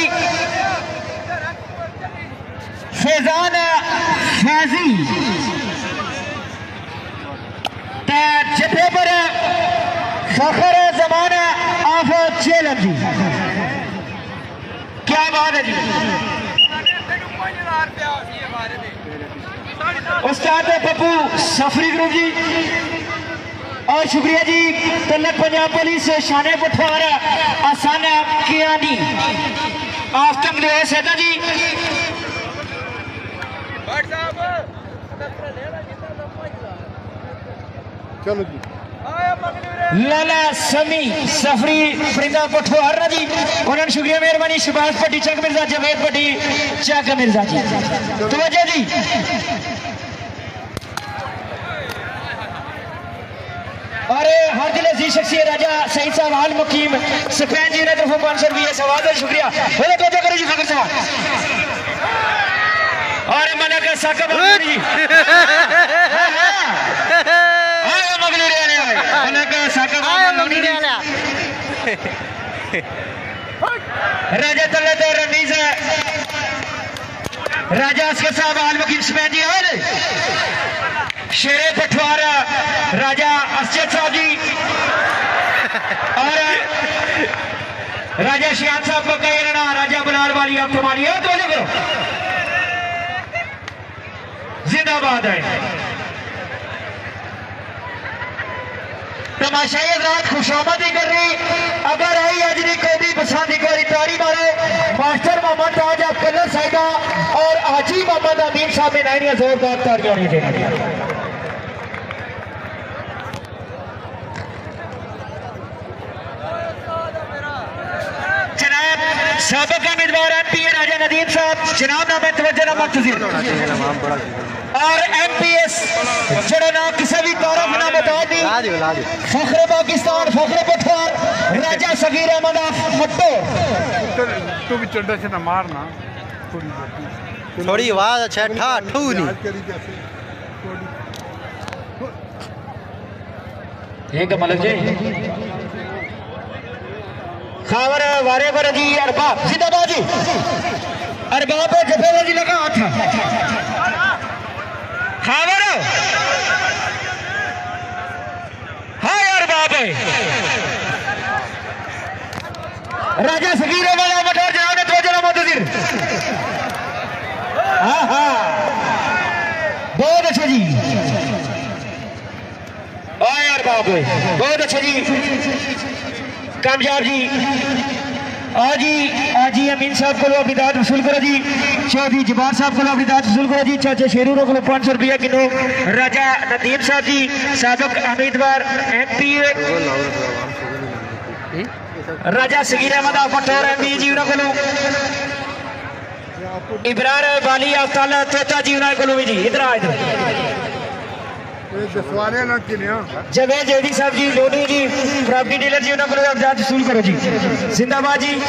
फैजान फैजी जथे पर फखर जमाना ऑफ चेलन जी, क्या बात है जी। उस्ताद पप्पू सफरी ग्रुप जी और शुक्रिया जी तलक पंजाब पुलिस शाने पठवार आसाना कियानी आफ्तम ले सेदा जी। चलो जी लाला समी सफरी परिंदा पठवार जी, उन्होंने शुक्रिया मेहरबानी। शबाज भट्टी चक मिर्जा, जवेद भट्टी चक मिर्जा जी, तवज्जो जी। और हर दिल अजीज शख्सियत राजा सईद साहब हाल मुकीम सफैन जी ने तरफ 500 रुपये सवाल है, शुक्रिया। तवज्जो करो जी फकर साहब और मलक साकब जी राजा तलत रमीज राजा असगर साहब आल वकील सफैद जी और शेरे पठवार राजा असद साहब जी और राजा शियान साहब को कई राजा बनार वाली आप तुम्हारी है तो करो जिंदाबाद है। तमाशाई हजरात खुशामदी कर रही अगर आई अजनी कोई पसंद एक बार तारी मारो मास्टर मोहम्मद ताज आप कलर साहिबा और आजी मोहम्मद अमीन साहब में नई जोरदार तालियां होनी चाहिए। जनाब साबिक उम्मीदवार MP राजा नदीम साहब, जनाब नाम तवज्जो ना मुंतजिर और MPS जड़ा ना किसी भी तारफ ना बता दी फखरे पाकिस्तान फखरे पठवार राजा सगीर अहमद मट्टो। तो भी चंडा से ना मारना थोड़ी आवाज अच्छा ठा ठू नहीं एक मलक जी खावर वारे पर जी अरबाब जिंदाबाद जी, अरबाब पे जफेदा जी लगा हाथ खावर हाँ यार बाप राजा सगीर वाला मटोर जनाब ने तो जनाब मुंतजिर हाँ हाँ बहुत अच्छा जी हाँ यार बाप बहुत अच्छा जी कामयाब जी। आजी अमीन साहब को अभिदात वसूल करो जी, चौधरी जबार साहब को अभिदात वसूल करो जी, चाचा शेरू को 500 रुपया किलो, राजा नदीम साहब जी साबिक उम्मीदवार MP राजा सगीर अहमद पठौर MP जी उन्होंने इब्रार बाली अफ्ताल तोता जी उन्होंने जी इधर जवेद जेडी साहब जी लोनी जी प्रॉपर्टी डीलर जी उन्होंने अभिदात वसूल करो जी जिंदाबाद जी।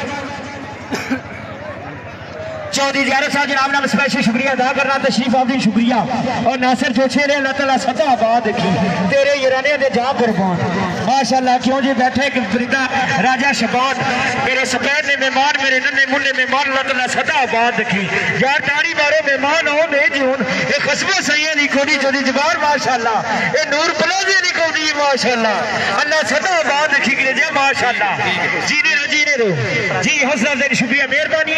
चौधरी जियारत साहब जनाब नाम स्पेशल शुक्रिया अदा करना, तशरीफ आपकी शुक्रिया और नासिर जोशे ने अल्लाह ताला सदा आबाद की तेरे यराने दे जा कुर्बान माशाअल्लाह। क्यों जी बैठे एक फरीदा राजा शबान मेरे सफेद ने मेहमान मेरे नन्हे मुन्ने मेहमान अल्लाह ताला सदा आबाद की यार ताड़ी मारो मेहमान हो ने जी हुन ए खसबो सैयद दी कोडी जोदी जबार माशाअल्लाह ए नूर प्लाजे दी कोडी माशाअल्लाह अल्लाह सदा आबाद की करे जे माशाअल्लाह जीने रो जी हौसला अफजाई शुक्रिया मेहरबानी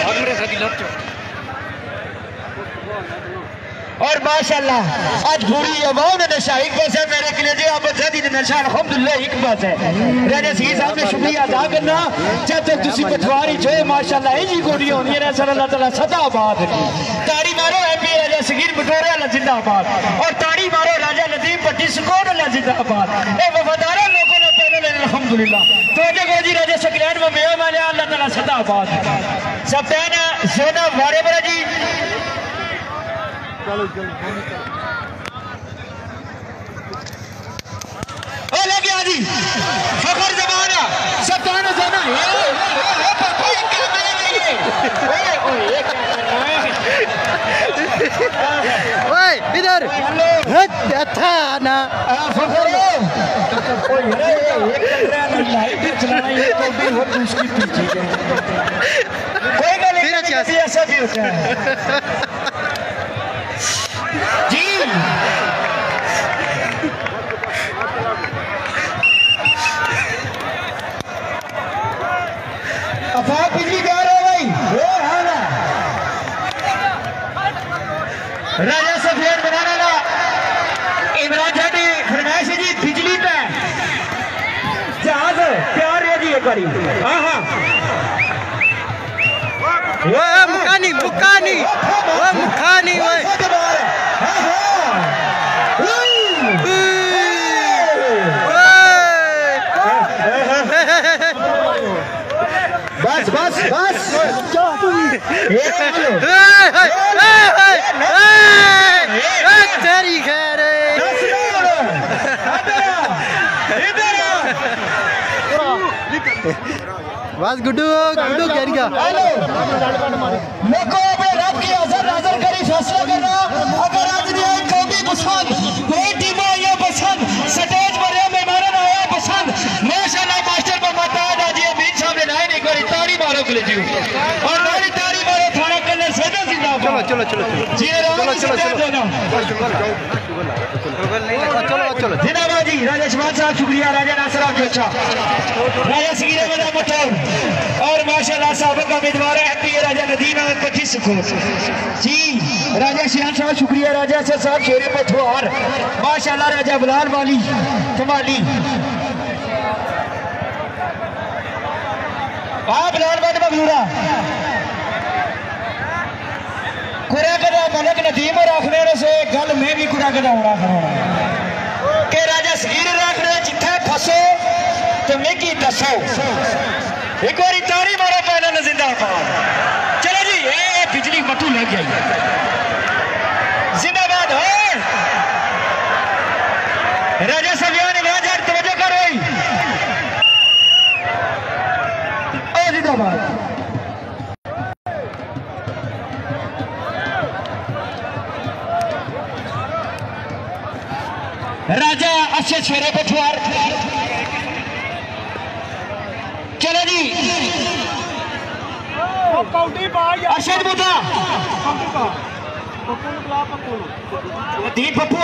और माशाअल्लाह आज पूरी आवाम ने नशा एक पास है मेरे के लिए आप आजादी ने नशा अल्हम्दुलिल्लाह एक पास है राजा सगीर साहब ने शुक्रिया अदा करना जब तक तुसी पटवारी जो माशाअल्लाह ये जी गोली होनी है अल्लाह ताला सदा आबाद ताड़ी मारो MP राजा सगीर बटोरे अल्लाह जिंदाबाद और ताड़ी मारो राजा नदीम भट्टी सुकोट अल्लाह जिंदाबाद ए वफादार लोगों ने पहले अल्हम्दुलिल्लाह तो देखो जी राजा सकलैन में मेहमान अल्लाह ताला सदा आबाद सब पहना सोना वारे बरा जी चलो जी फखर जमाना सब ओए इधर था ना ऐसा भी होता है जी। अफाक बिजली तैयार हो गई। राजा सफेद बनाने का इमरान जाटी फरमाइश जी बिजली पे जहाज प्यार है जी एक बारी। हाँ हाँ मुकानी मुकानी वो मुकानी वो बस बस बस तेरी खैर बस गुड्डू गुड्डू कह गया लोगों पे रब की हजर नजर करी फैसला करना। अगर आज दिया कौमी पसंद कोई टीम आया पसंद स्टेज पर मेहमान आया पसंद माशाल्लाह मास्टर पर मताज आज ये बीच साहब ने नहीं कोई तारी मारो के लिए और नारी तारी मारो थाना कलर से जिंदाबाद। चलो चलो चलो जी चलो चलो चलो जिंदाबाद जी। राजा शहबाज साहब शुक्रिया। राजा नासिर साहब अच्छा राजा सगीर अहमद मटौर और माशाल्लाह साहब का उम्मीदवार है एमपी राजा नदीम अहमद 25 जी। राजा शियान साहब शुक्रिया। राजा असद साहब शेरे पठवार माशाल्लाह। राजा बिलाल वाली कमाली बिलाल वाली मगलूरा कुरा कदा मलक नदीम रखने से गल में भी कुरा कदा होना के राजा सगीर रखने जिथे फसो तो मिगी दसो एक बारी तारी मारो पहले न जिंदाबाद। चलो जी ये बिजली मटू लग गई जिंदाबाद हो राजा सलियान इमरान जाट तवज्जो करो ओ जिंदाबाद। राजा अच्छे शेरे पठवार चलो जी। अरशद बुद्धा नदीम पप्पू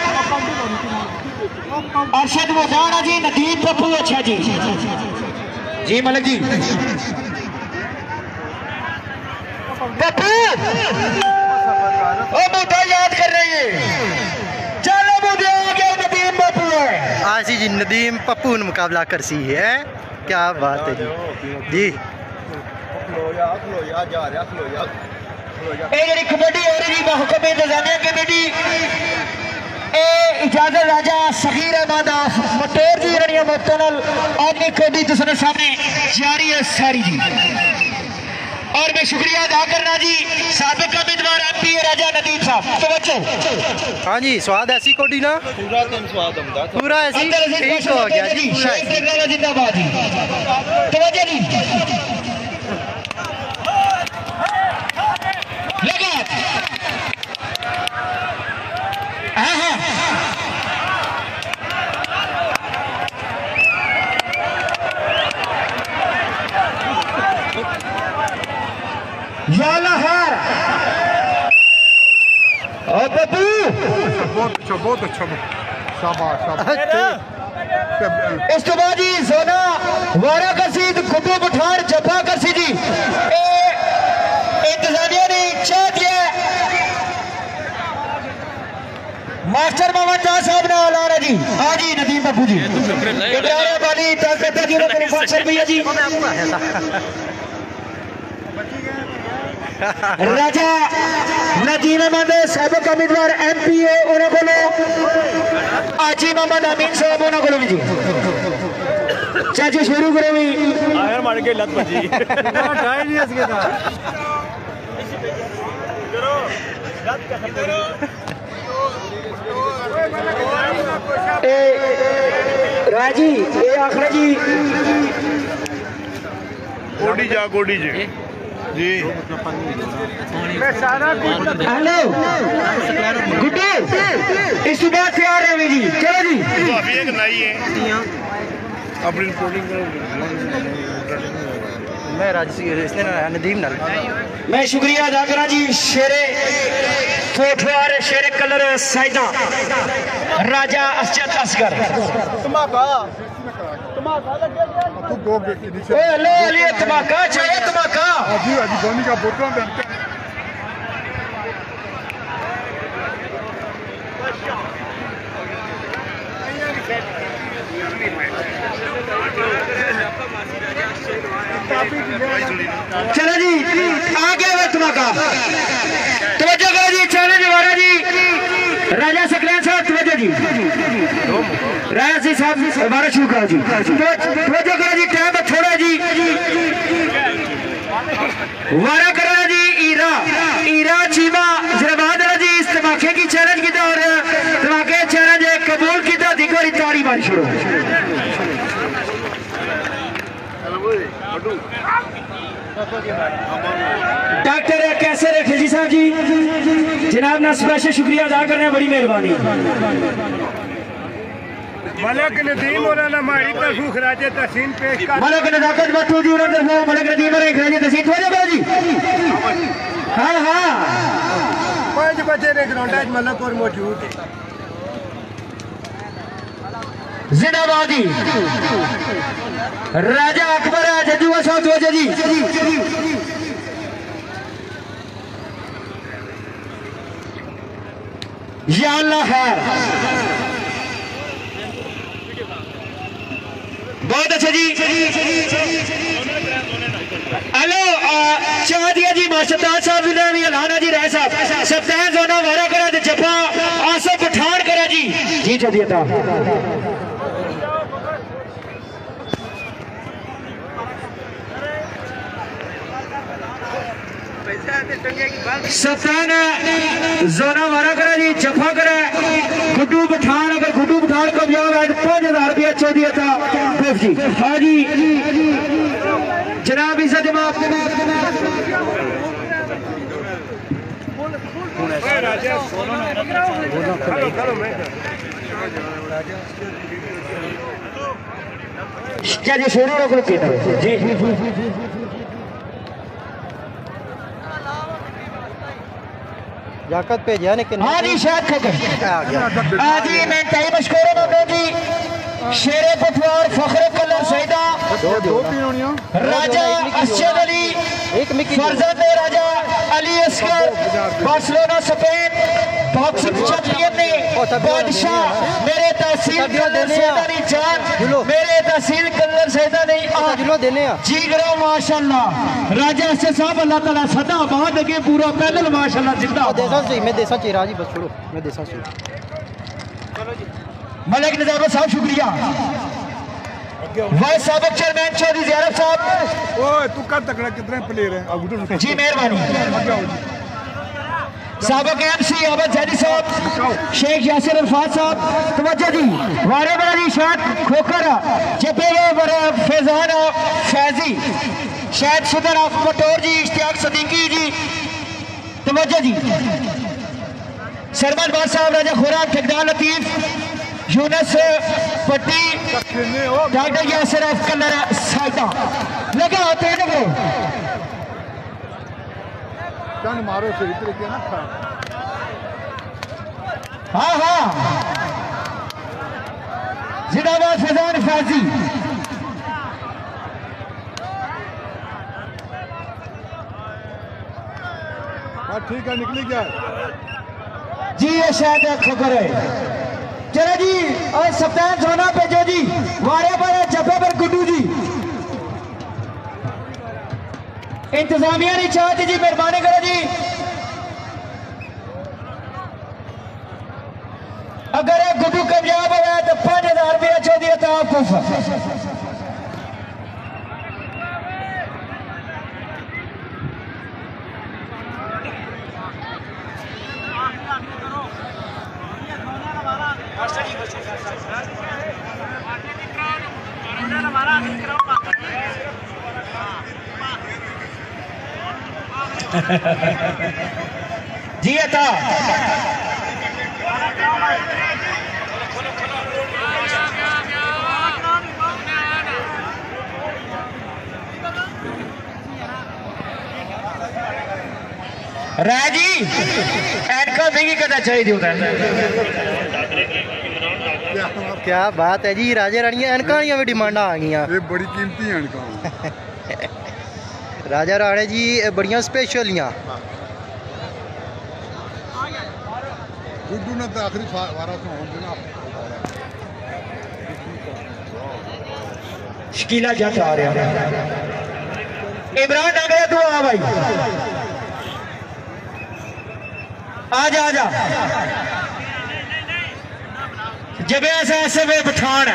अरशद बुद्धा जी नदीम पप्पू अच्छा जी जी मलिक जी पप्पू ओ बुद्धा याद कर रही है। चलो बुद्धा आ गया नदीम पप्पू है आशी जी नदीम पप्पू ने मुकाबला कर सी है। क्या बात है जी जी कबड्डी हो रही महकम इंतजामिया कमेटी इजाजत राजा सगीर अहमद मटोर जी रनिया मुफ्तनल आदमी कबड्डी तुसने सामने जारी है सारी जी। और मैं शुक्रिया अदा करना जी साबिक उम्मीदवार एमपी राजा नदीम साहब तवज्जो। हाँ जी स्वाद ऐसी कोडी ना पूरा दिन स्वाद हमदा पूरा ऐसी ठीक हो गया जी पूरा जिंदाबाद जी तवज्जो जी लगा हाँ हाँ बहुत अच्छा शाबाश इस तो बाद जी सोना वारा कसीद गुड्डू बुठार जब्बा करसी जी इंतजामिया ने चाह दिया मास्टर मोहम्मद शाह साहब ने लाना जी। हाँ जी नदीम बाबू जी इब्राहिम वाली ताकत जी ने फंक्शन भी है जी। राजा नदीम अहमद साबिक उम्मीदवार एमपी उन्होंने आजी मोहम्मद अमीन साहब उन्होंने भी जी चाची शुरू करो भी आयर मार के लत बजी ट्राई नहीं इसके साथ राजी ये आखिर जी गोडी जा गोडी जी जी हेलो गुड्डू इस बात तैयार है जी। चलो जी अभी एक नई है अपनी रिपोर्टिंग मैं इसने नदीम नाल मैं शुक्रिया अदा करा जी शेरे फोटवार शेरे कलर साइदा राजा असजद असगर तू गो देखी नीचे ओ लो लिए धमाका चाहिए धमाका अजी अजी धोनी का बोतल में चलो जी आगे वो धमाका तवज्जो करो जी चैलेंज वाला जी राजा सकलैन साहब तवज्जो जी राजा सिंह साहब हमारा शुरू करो जी तवज्जो करो जी टाइम थोड़ा जी वारा करो जी ईरा चीमा जराबाद जी इस धमाके की चैलेंज की और धमाके चैलेंज कबूल की देखो ताड़ी मारी छोड़ो डॉक्टर कैसे रखे जी साहब जी जनाब ना स्पेशल शुक्रिया अदा करने बड़ी मेहरबानी मलक नदीम और हमारी तरफ खराजे तहसीन पेश कर मलक नजाकत बट्टू जी उन्होंने तरफ मलक नदीम और खराजे तहसीन हो जाएगा जी हाँ हाँ 5 बजे ने ग्राउंड मलक और मौजूद है जिंदाबादी राजा अकबर है जजुआ साहब वजह जी या अल्लाह है बहुत अच्छा जी। हेलो चाह दिया जी मास्टर साहब भी अलाना जी राय साहब सप्ताह जोना वारा करा जफा आसफ पठान करा जी जी चलिए था सत्तान जोना वारा करा जी जफा करा गुड्डू पठान अगर गुड्डू पठान को जाओ 5000 रुपया चौधरी था जी हाँ जी जनाब इज्जत क्या जी सोनू को जी जाकत भेजा ने हाँ जी शायद जी मैं टाइम मशकूर जी शेरे पटवार फखरे कलर सैदा राजा असद अली फरजंद Raja Ali Asghar Barcelona Spain boxing champion ने बादशाह मेरे तहसील कलर सैदा ने जान मेरे तहसील कलर सैदा ने जी करो माशाल्लाह राजा असद साहब अल्लाह ताला सदा बाद के पूरा पैनल माशाल्लाह जिंदा मैं देसा चाहिए राजी बस छोड़ो मैं देसा चाहिए मलिक नजारा साहब शुक्रिया वाइस साबिक चेयरमैन चौधरी ज़ियारत साहब ओए तू कब तक कितने प्लेयर हैं जी मेहरबानी साबिक एमसी अहमद जैदी साहब शेख यासिर अरफात साहब तवज्जो जी वारे बड़ा जी शायद खोकर जपे फैजान फैजी शायद सुदर ऑफ मटोर जी इश्तियाक सदीकी जी तवज्जो जी सरमन बाद साहब राजा खुराक ठेकेदार लतीफ यूनस पट्टी डॉक्टर यासिर ऑफ कलर साइदा लगा होते हैं देखो चंद मारो सही तरीके ना हाँ हाँ जिंदाबाद फैजान फैजी हाँ ठीक है निकली क्या जी ये शायद खबर है चलो जी और सप्ताह सोना भेजो जी वारे पर जफे पर गुड्डू जी इंतजामिया नहीं चाहती जी मेहरबानी करो जी अगर एक गुड्डू कामयाब हो गया तो 5000 रुपया चौधरी था आपको जी अता राजी एनका भी कदा चाहिए होता है। क्या बात है जी, राजे रानिया एनका भी डिमांडा आ गई। ये बड़ी कीमती एनका राजा राणे जी बड़िया स्पेशल गुड्डू ने तो आखिरी वारा सुना शकीला जट आ रहा इमरान आ गया। तू आ भाई आजा आजा जब ऐसे वे पठान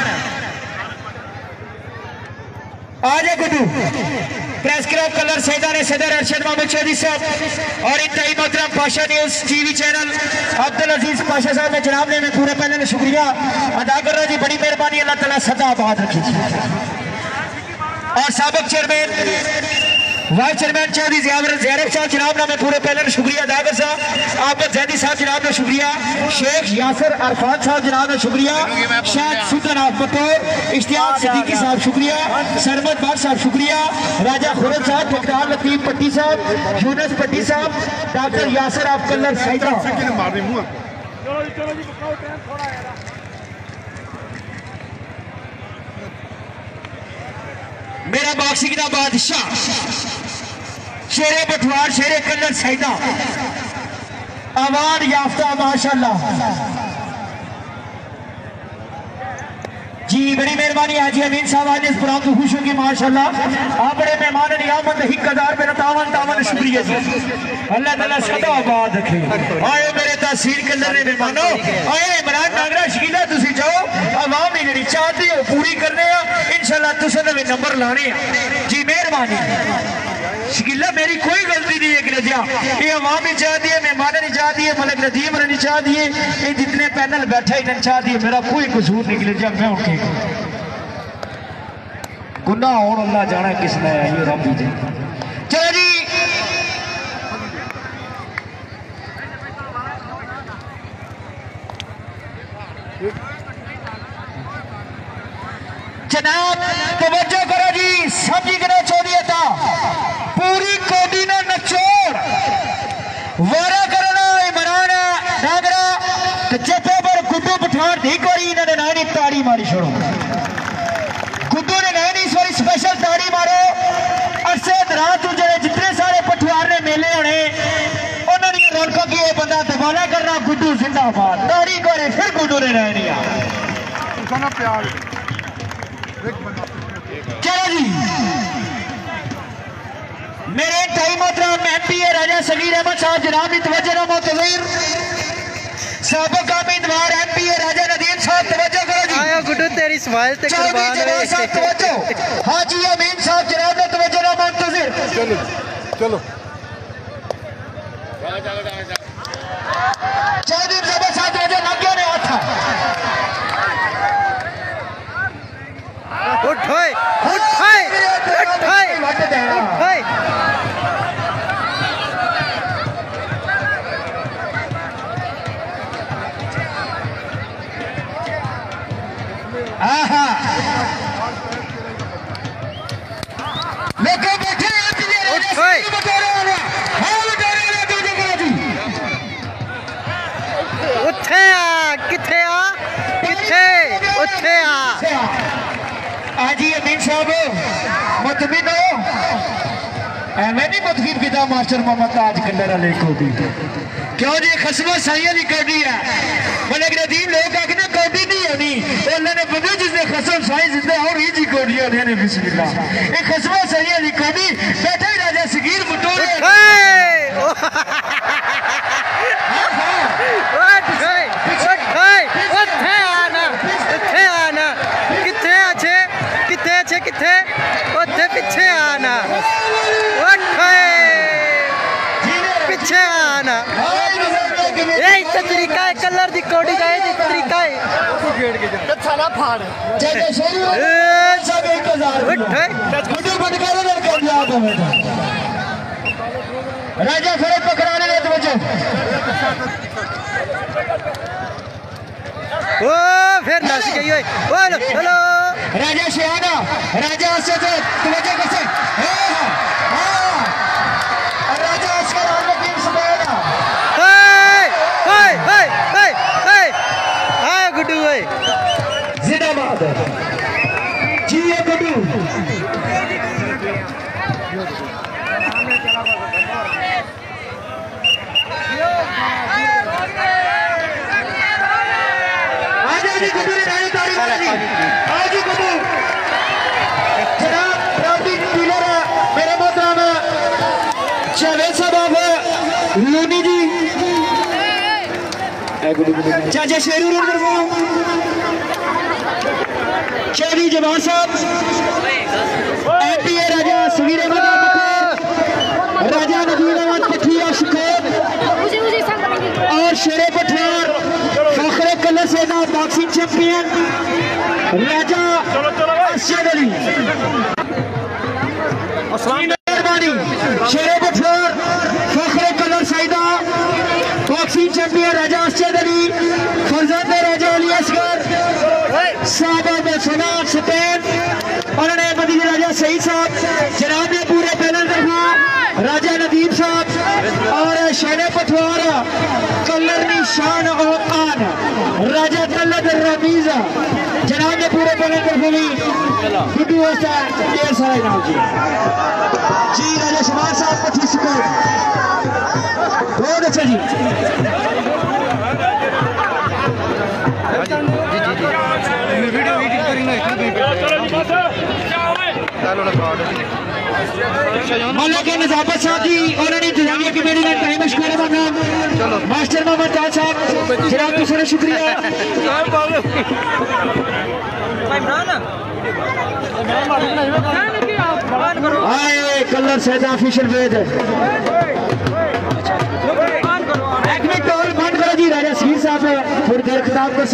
आजा गुड्डू प्रेस क्लब कलर सैदा ने सदर अरशद मोहम्मद शादी साहब और इंतहाई मोहतरम Pasha news TV channel Abdul Aziz Pasha साहब ने जनाब ने मैं पूरे पहले शुक्रिया अदा कर रहा जी। बड़ी मेहरबानी, अल्लाह ताला सदा आबाद रखी और साबिक चेयरमैन वाइस चेयरमैन चौधरी ज़ैरब साहब जनाब ना मैं पूरे पहले शुक्रिया अदा कर साहब। आबद जैदी साहब जनाब ने शुक्रिया। शेख यासर अरफात साहब जनाब ने शुक्रिया। शायद सुल्तान बतौर इश्तियाक सिद्दीकी साहब शुक्रिया। सरमद बार साहब शुक्रिया। राजा खुरद साहब, ठेकेदार लतीफ पट्टी साहब, यूनस पट्टी साहब, डॉक्टर यासर आप कलर सैदा। मेरा बॉक्सिंग का बादशाह शेरे पठवार शेरे कलर सैदा अवार्ड याफ्ता माशाल्लाह जी। बड़ी मेहरबानी हाजी अमीन साहब आज इस प्रोग्राम को खुश होगी माशाल्लाह। आप बड़े मेहमान नियामत 1000 पे 53 शुक्रिया जी। अल्लाह ताला सदा आबाद रखे। आए मेरे तहसील कलर ने मेहमानो आए इमरान नागरा शकीला तुसी जाओ आवाम ने जी चाहती हो पूरी करने इंशाल्लाह तुसे नवे नंबर लाने जी। मेहरबानी शकीला मेरी कोई गलती नहीं है कि ये अवाम ही चाहती है, मेहमान नहीं चाहती है, मलिक नदीम नहीं चाहती है, ये जितने पैनल बैठे ही नहीं चाहती है। मेरा कोई कसूर निकले जा मैं उठ गुना और अल्लाह जाना किसने है ये रब जी। चलो जी जनाब तवज्जो करो जी, समझी करो चौधरी था पूरी कोडी ना नचोड़ वारा करना इमरान नागरा चेपे पर गुड्डू पठान दी कोरी इन्होंने नानी ताड़ी मारी छोड़ो। गुड्डू ने नानी इस बारी स्पेशल ताड़ी मारो। अरसे रात जितने सारे पठवार ने मेले होने उन्होंने रौनकों की ये बंदा दबाला करना गुड्डू जिंदाबाद ताड़ी करे फिर गुड्डू ने नानी चलो जी। मेरे टाइम मोहतरम MP राजा सगीर अहमद साहब जनाब की तवज्जो मोतज़िर साबिक उम्मीदवार MP राजा नदीम साहब तवज्जो करो जी। आया गुड्डू तेरी स्माइल ते कुर्बान है तवज्जो हाजी अमीन साहब जनाब ने तवज्जो मोतज़िर। चलो चलो चौधरी ज़बर साहब तवज्जो लगे ने हाथ उठ होए उठ होए उठ होए उठ होए। मास्टर मोहम्मद ताज कलर वाले कौडी क्यों जी खसमा साइया की कौडी है मलिक नदीम लोग आखने कौडी नहीं होनी अल्लाह ने बंदे जिसने खसम साई जिंदे और ही जी कौडियां ने बिस्मिल्लाह ये खसमा साइया की कौडी बैठे राजा सगीर मुटोरे पिछे आना पिछे आना यही तो तरीका है कलर दी कौड़ी का यही तरीका है साला फाड़ सब 1000 राजा फरक पकड़ाने ले तवज्जो ओ फिर नस गई ओए हेलो राजा शियाना राजा से तवज्जो कैसे हां राजा असकर आने की सुबह हाय गुड्डू ओए जिंदाबाद जी ये गुड्डू लोनी जी चाचा शेरू चौधरी जवान साहब एपीए राजा सुवीर राजा नदीर अहमद पठिया शिकोर और शेरे पठार फखरे कलर सेना बॉक्सिंग चैंपियन राजा अर्शद अली मेहरबानी शेरे पठार फखरे कलर सईदा बॉक्सिंग चैंपियन राजा अर्शद अली फरजंद राजा अली असगर साहब सलाम सपेन उन्होंने मदीने राजा सईद साहब जनाब ने पूरे पैनल रखा राजा नदीम साहब और शेरे पठवार कलर निशान और आन राजा तलत रमीजा जनाब ने पूरे पैनल रखा गुड्डू होता ढेर सारा इनाम जी राजा शमार साहब पठी सुकून बहुत अच्छा जी मौला के नजाफत साहब जी उन्होंने इंतजामिया कमेटी का टाइम मशकूर मास्टर मोहम्मद ताज साहब जनाब तुझे शुक्रिया आए कलर सैदा ऑफिशियल वेद टोल बंद करो जी राजा सीर साहब थोड़ी देर खिताब कर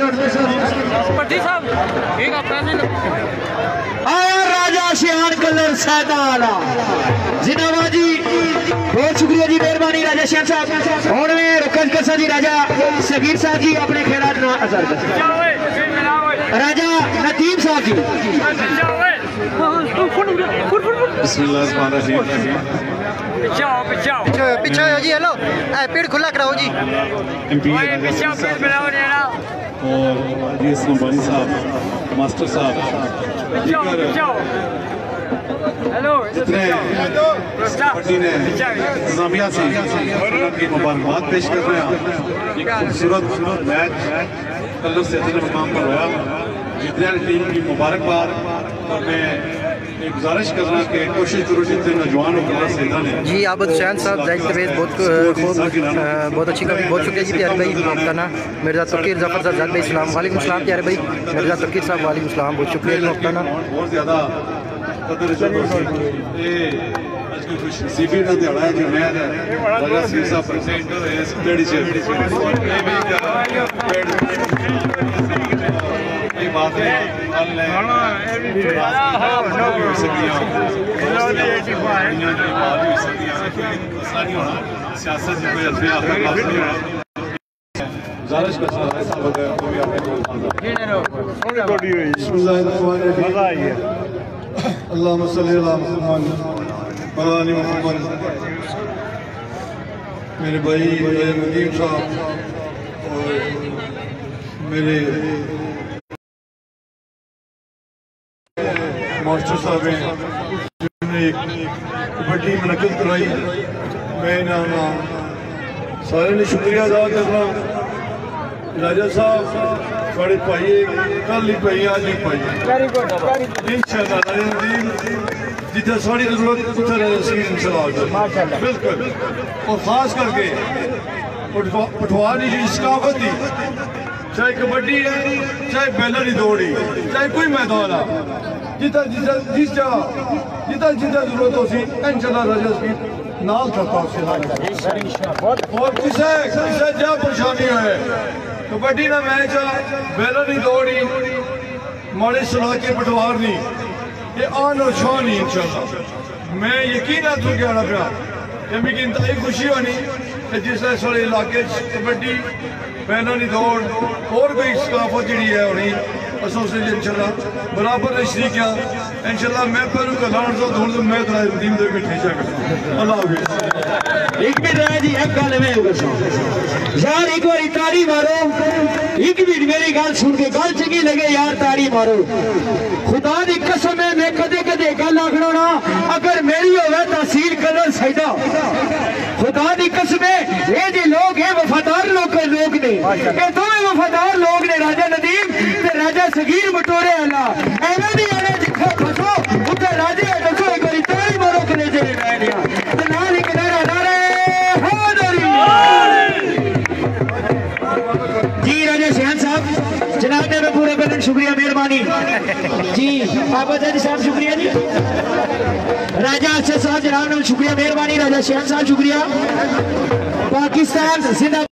आया राजा शियान कलर सैदा वाला जिंदाबाद जी बहुत शुक्रिया जी मेहरबानी राजा शियान साहब और में रुकन कसा जी राजा सगीर साहब जी अपने खैरात ना असर कर राजा नदीम साहब जी पीछे हो जी हेलो पेड़ खुला कराओ जी और DS नंबानी साहब मास्टर साहब जितने पार्टी ने इंतजामिया से उनकी मुबारकबाद पेश कर रहे हैं एक खूबसूरत मैच कलर से मुकाम पर हुआ जितने टीम की मुबारकबाद और मैं एक गुजारिश करना कि कोशिश करो जितने नौजवान कलर से जी आबद हुसैन साहब जाहिद तवेद बहुत बहुत अच्छी काफ़ी बहुत शुक्रिया जी प्यारे भाई आपका ना मिर्जा तकीर जफर साहब जाद भाई सलाम वालेकुम सलाम प्यारे भाई मिर्जा तकीर साहब वालेकुम सलाम बहुत शुक्रिया जी आपका ना बहुत ज़्यादा कदर आजकल कुछ नसीबी का दिहाड़ा है जो नया राजा सीर साहब प्रेसिडेंट है दिहाड़ी से ये बात है सियासत में कोई गुजारिश कर अल्लाह मेरे भाई नदीम साहब और मेरे मास्टर साहब हैं जिन्होंने एक कबड्डी मुनक़िद कराई मैं सारे ने शुक्रिया अदा करना राजा साहब साढ़े भाई कल ही भाई आज ही भाई इंशाअल्लाह राजा नदीम जितना साड़ी जरूरत बिल्कुल और खास करके पठवार की सकाफत थी चाहे कबड्डी है चाहे बैलर की दौड़ी चाहे कोई मैदान है जितना जिस जगह जितना जरूरत हो सी इंशाअल्लाह राजा साहब नाल करता और किसे जहाँ परेशानी है कबड्डी का मैच बैलर की दौड़ी माड़े सलाह के पठवार नहीं ये आन और शान ही इंशाअल्लाह मैं यकीन है तू कहना पाया कि मिगी इंतहाई खुशी होनी कि जिसलै साढ़े इलाके कबड्डी बैनां दी दौड़ और कोई सकाफत जी है होनी एसोसिएशन इंशाल्लाह बराबर शरीक है इंशाल्लाह। मैं पहलू कलाण तो दौड़ मैं दिन दे बैठे जा अल्लाह हाफिज़। एक मिनट रह जी एक गल में यार एक बार ताड़ी मारो एक मिनट मेरी गल सुन के गल चंगी लगे यार ताड़ी मारो। खुदा दी कसम है मैं कदे कदे गल आखना ना अगर मेरी होवे तहसील कलर सैदा खुदा दी कसम है ये जी लोग है वफादार लोग ने ये दोवें वफादार लोग ने राजा नदीम ते राजा सगीर बटोरे वाला एवें दी आने जिथे फसो उथे राजे दसो एक बार ताड़ी मारो कलेजे में बैठ गया ते नाल ही किनारा नारे जी राजा शहन साहब जनाब ने पूरे बदन शुक्रिया मेहरबानी जी बाबा जी साहब शुक्रिया जी राजा अरशद साहब जनाब ने शुक्रिया मेहरबानी राजा शहन साहब शुक्रिया पाकिस्तान जिंदाबाद।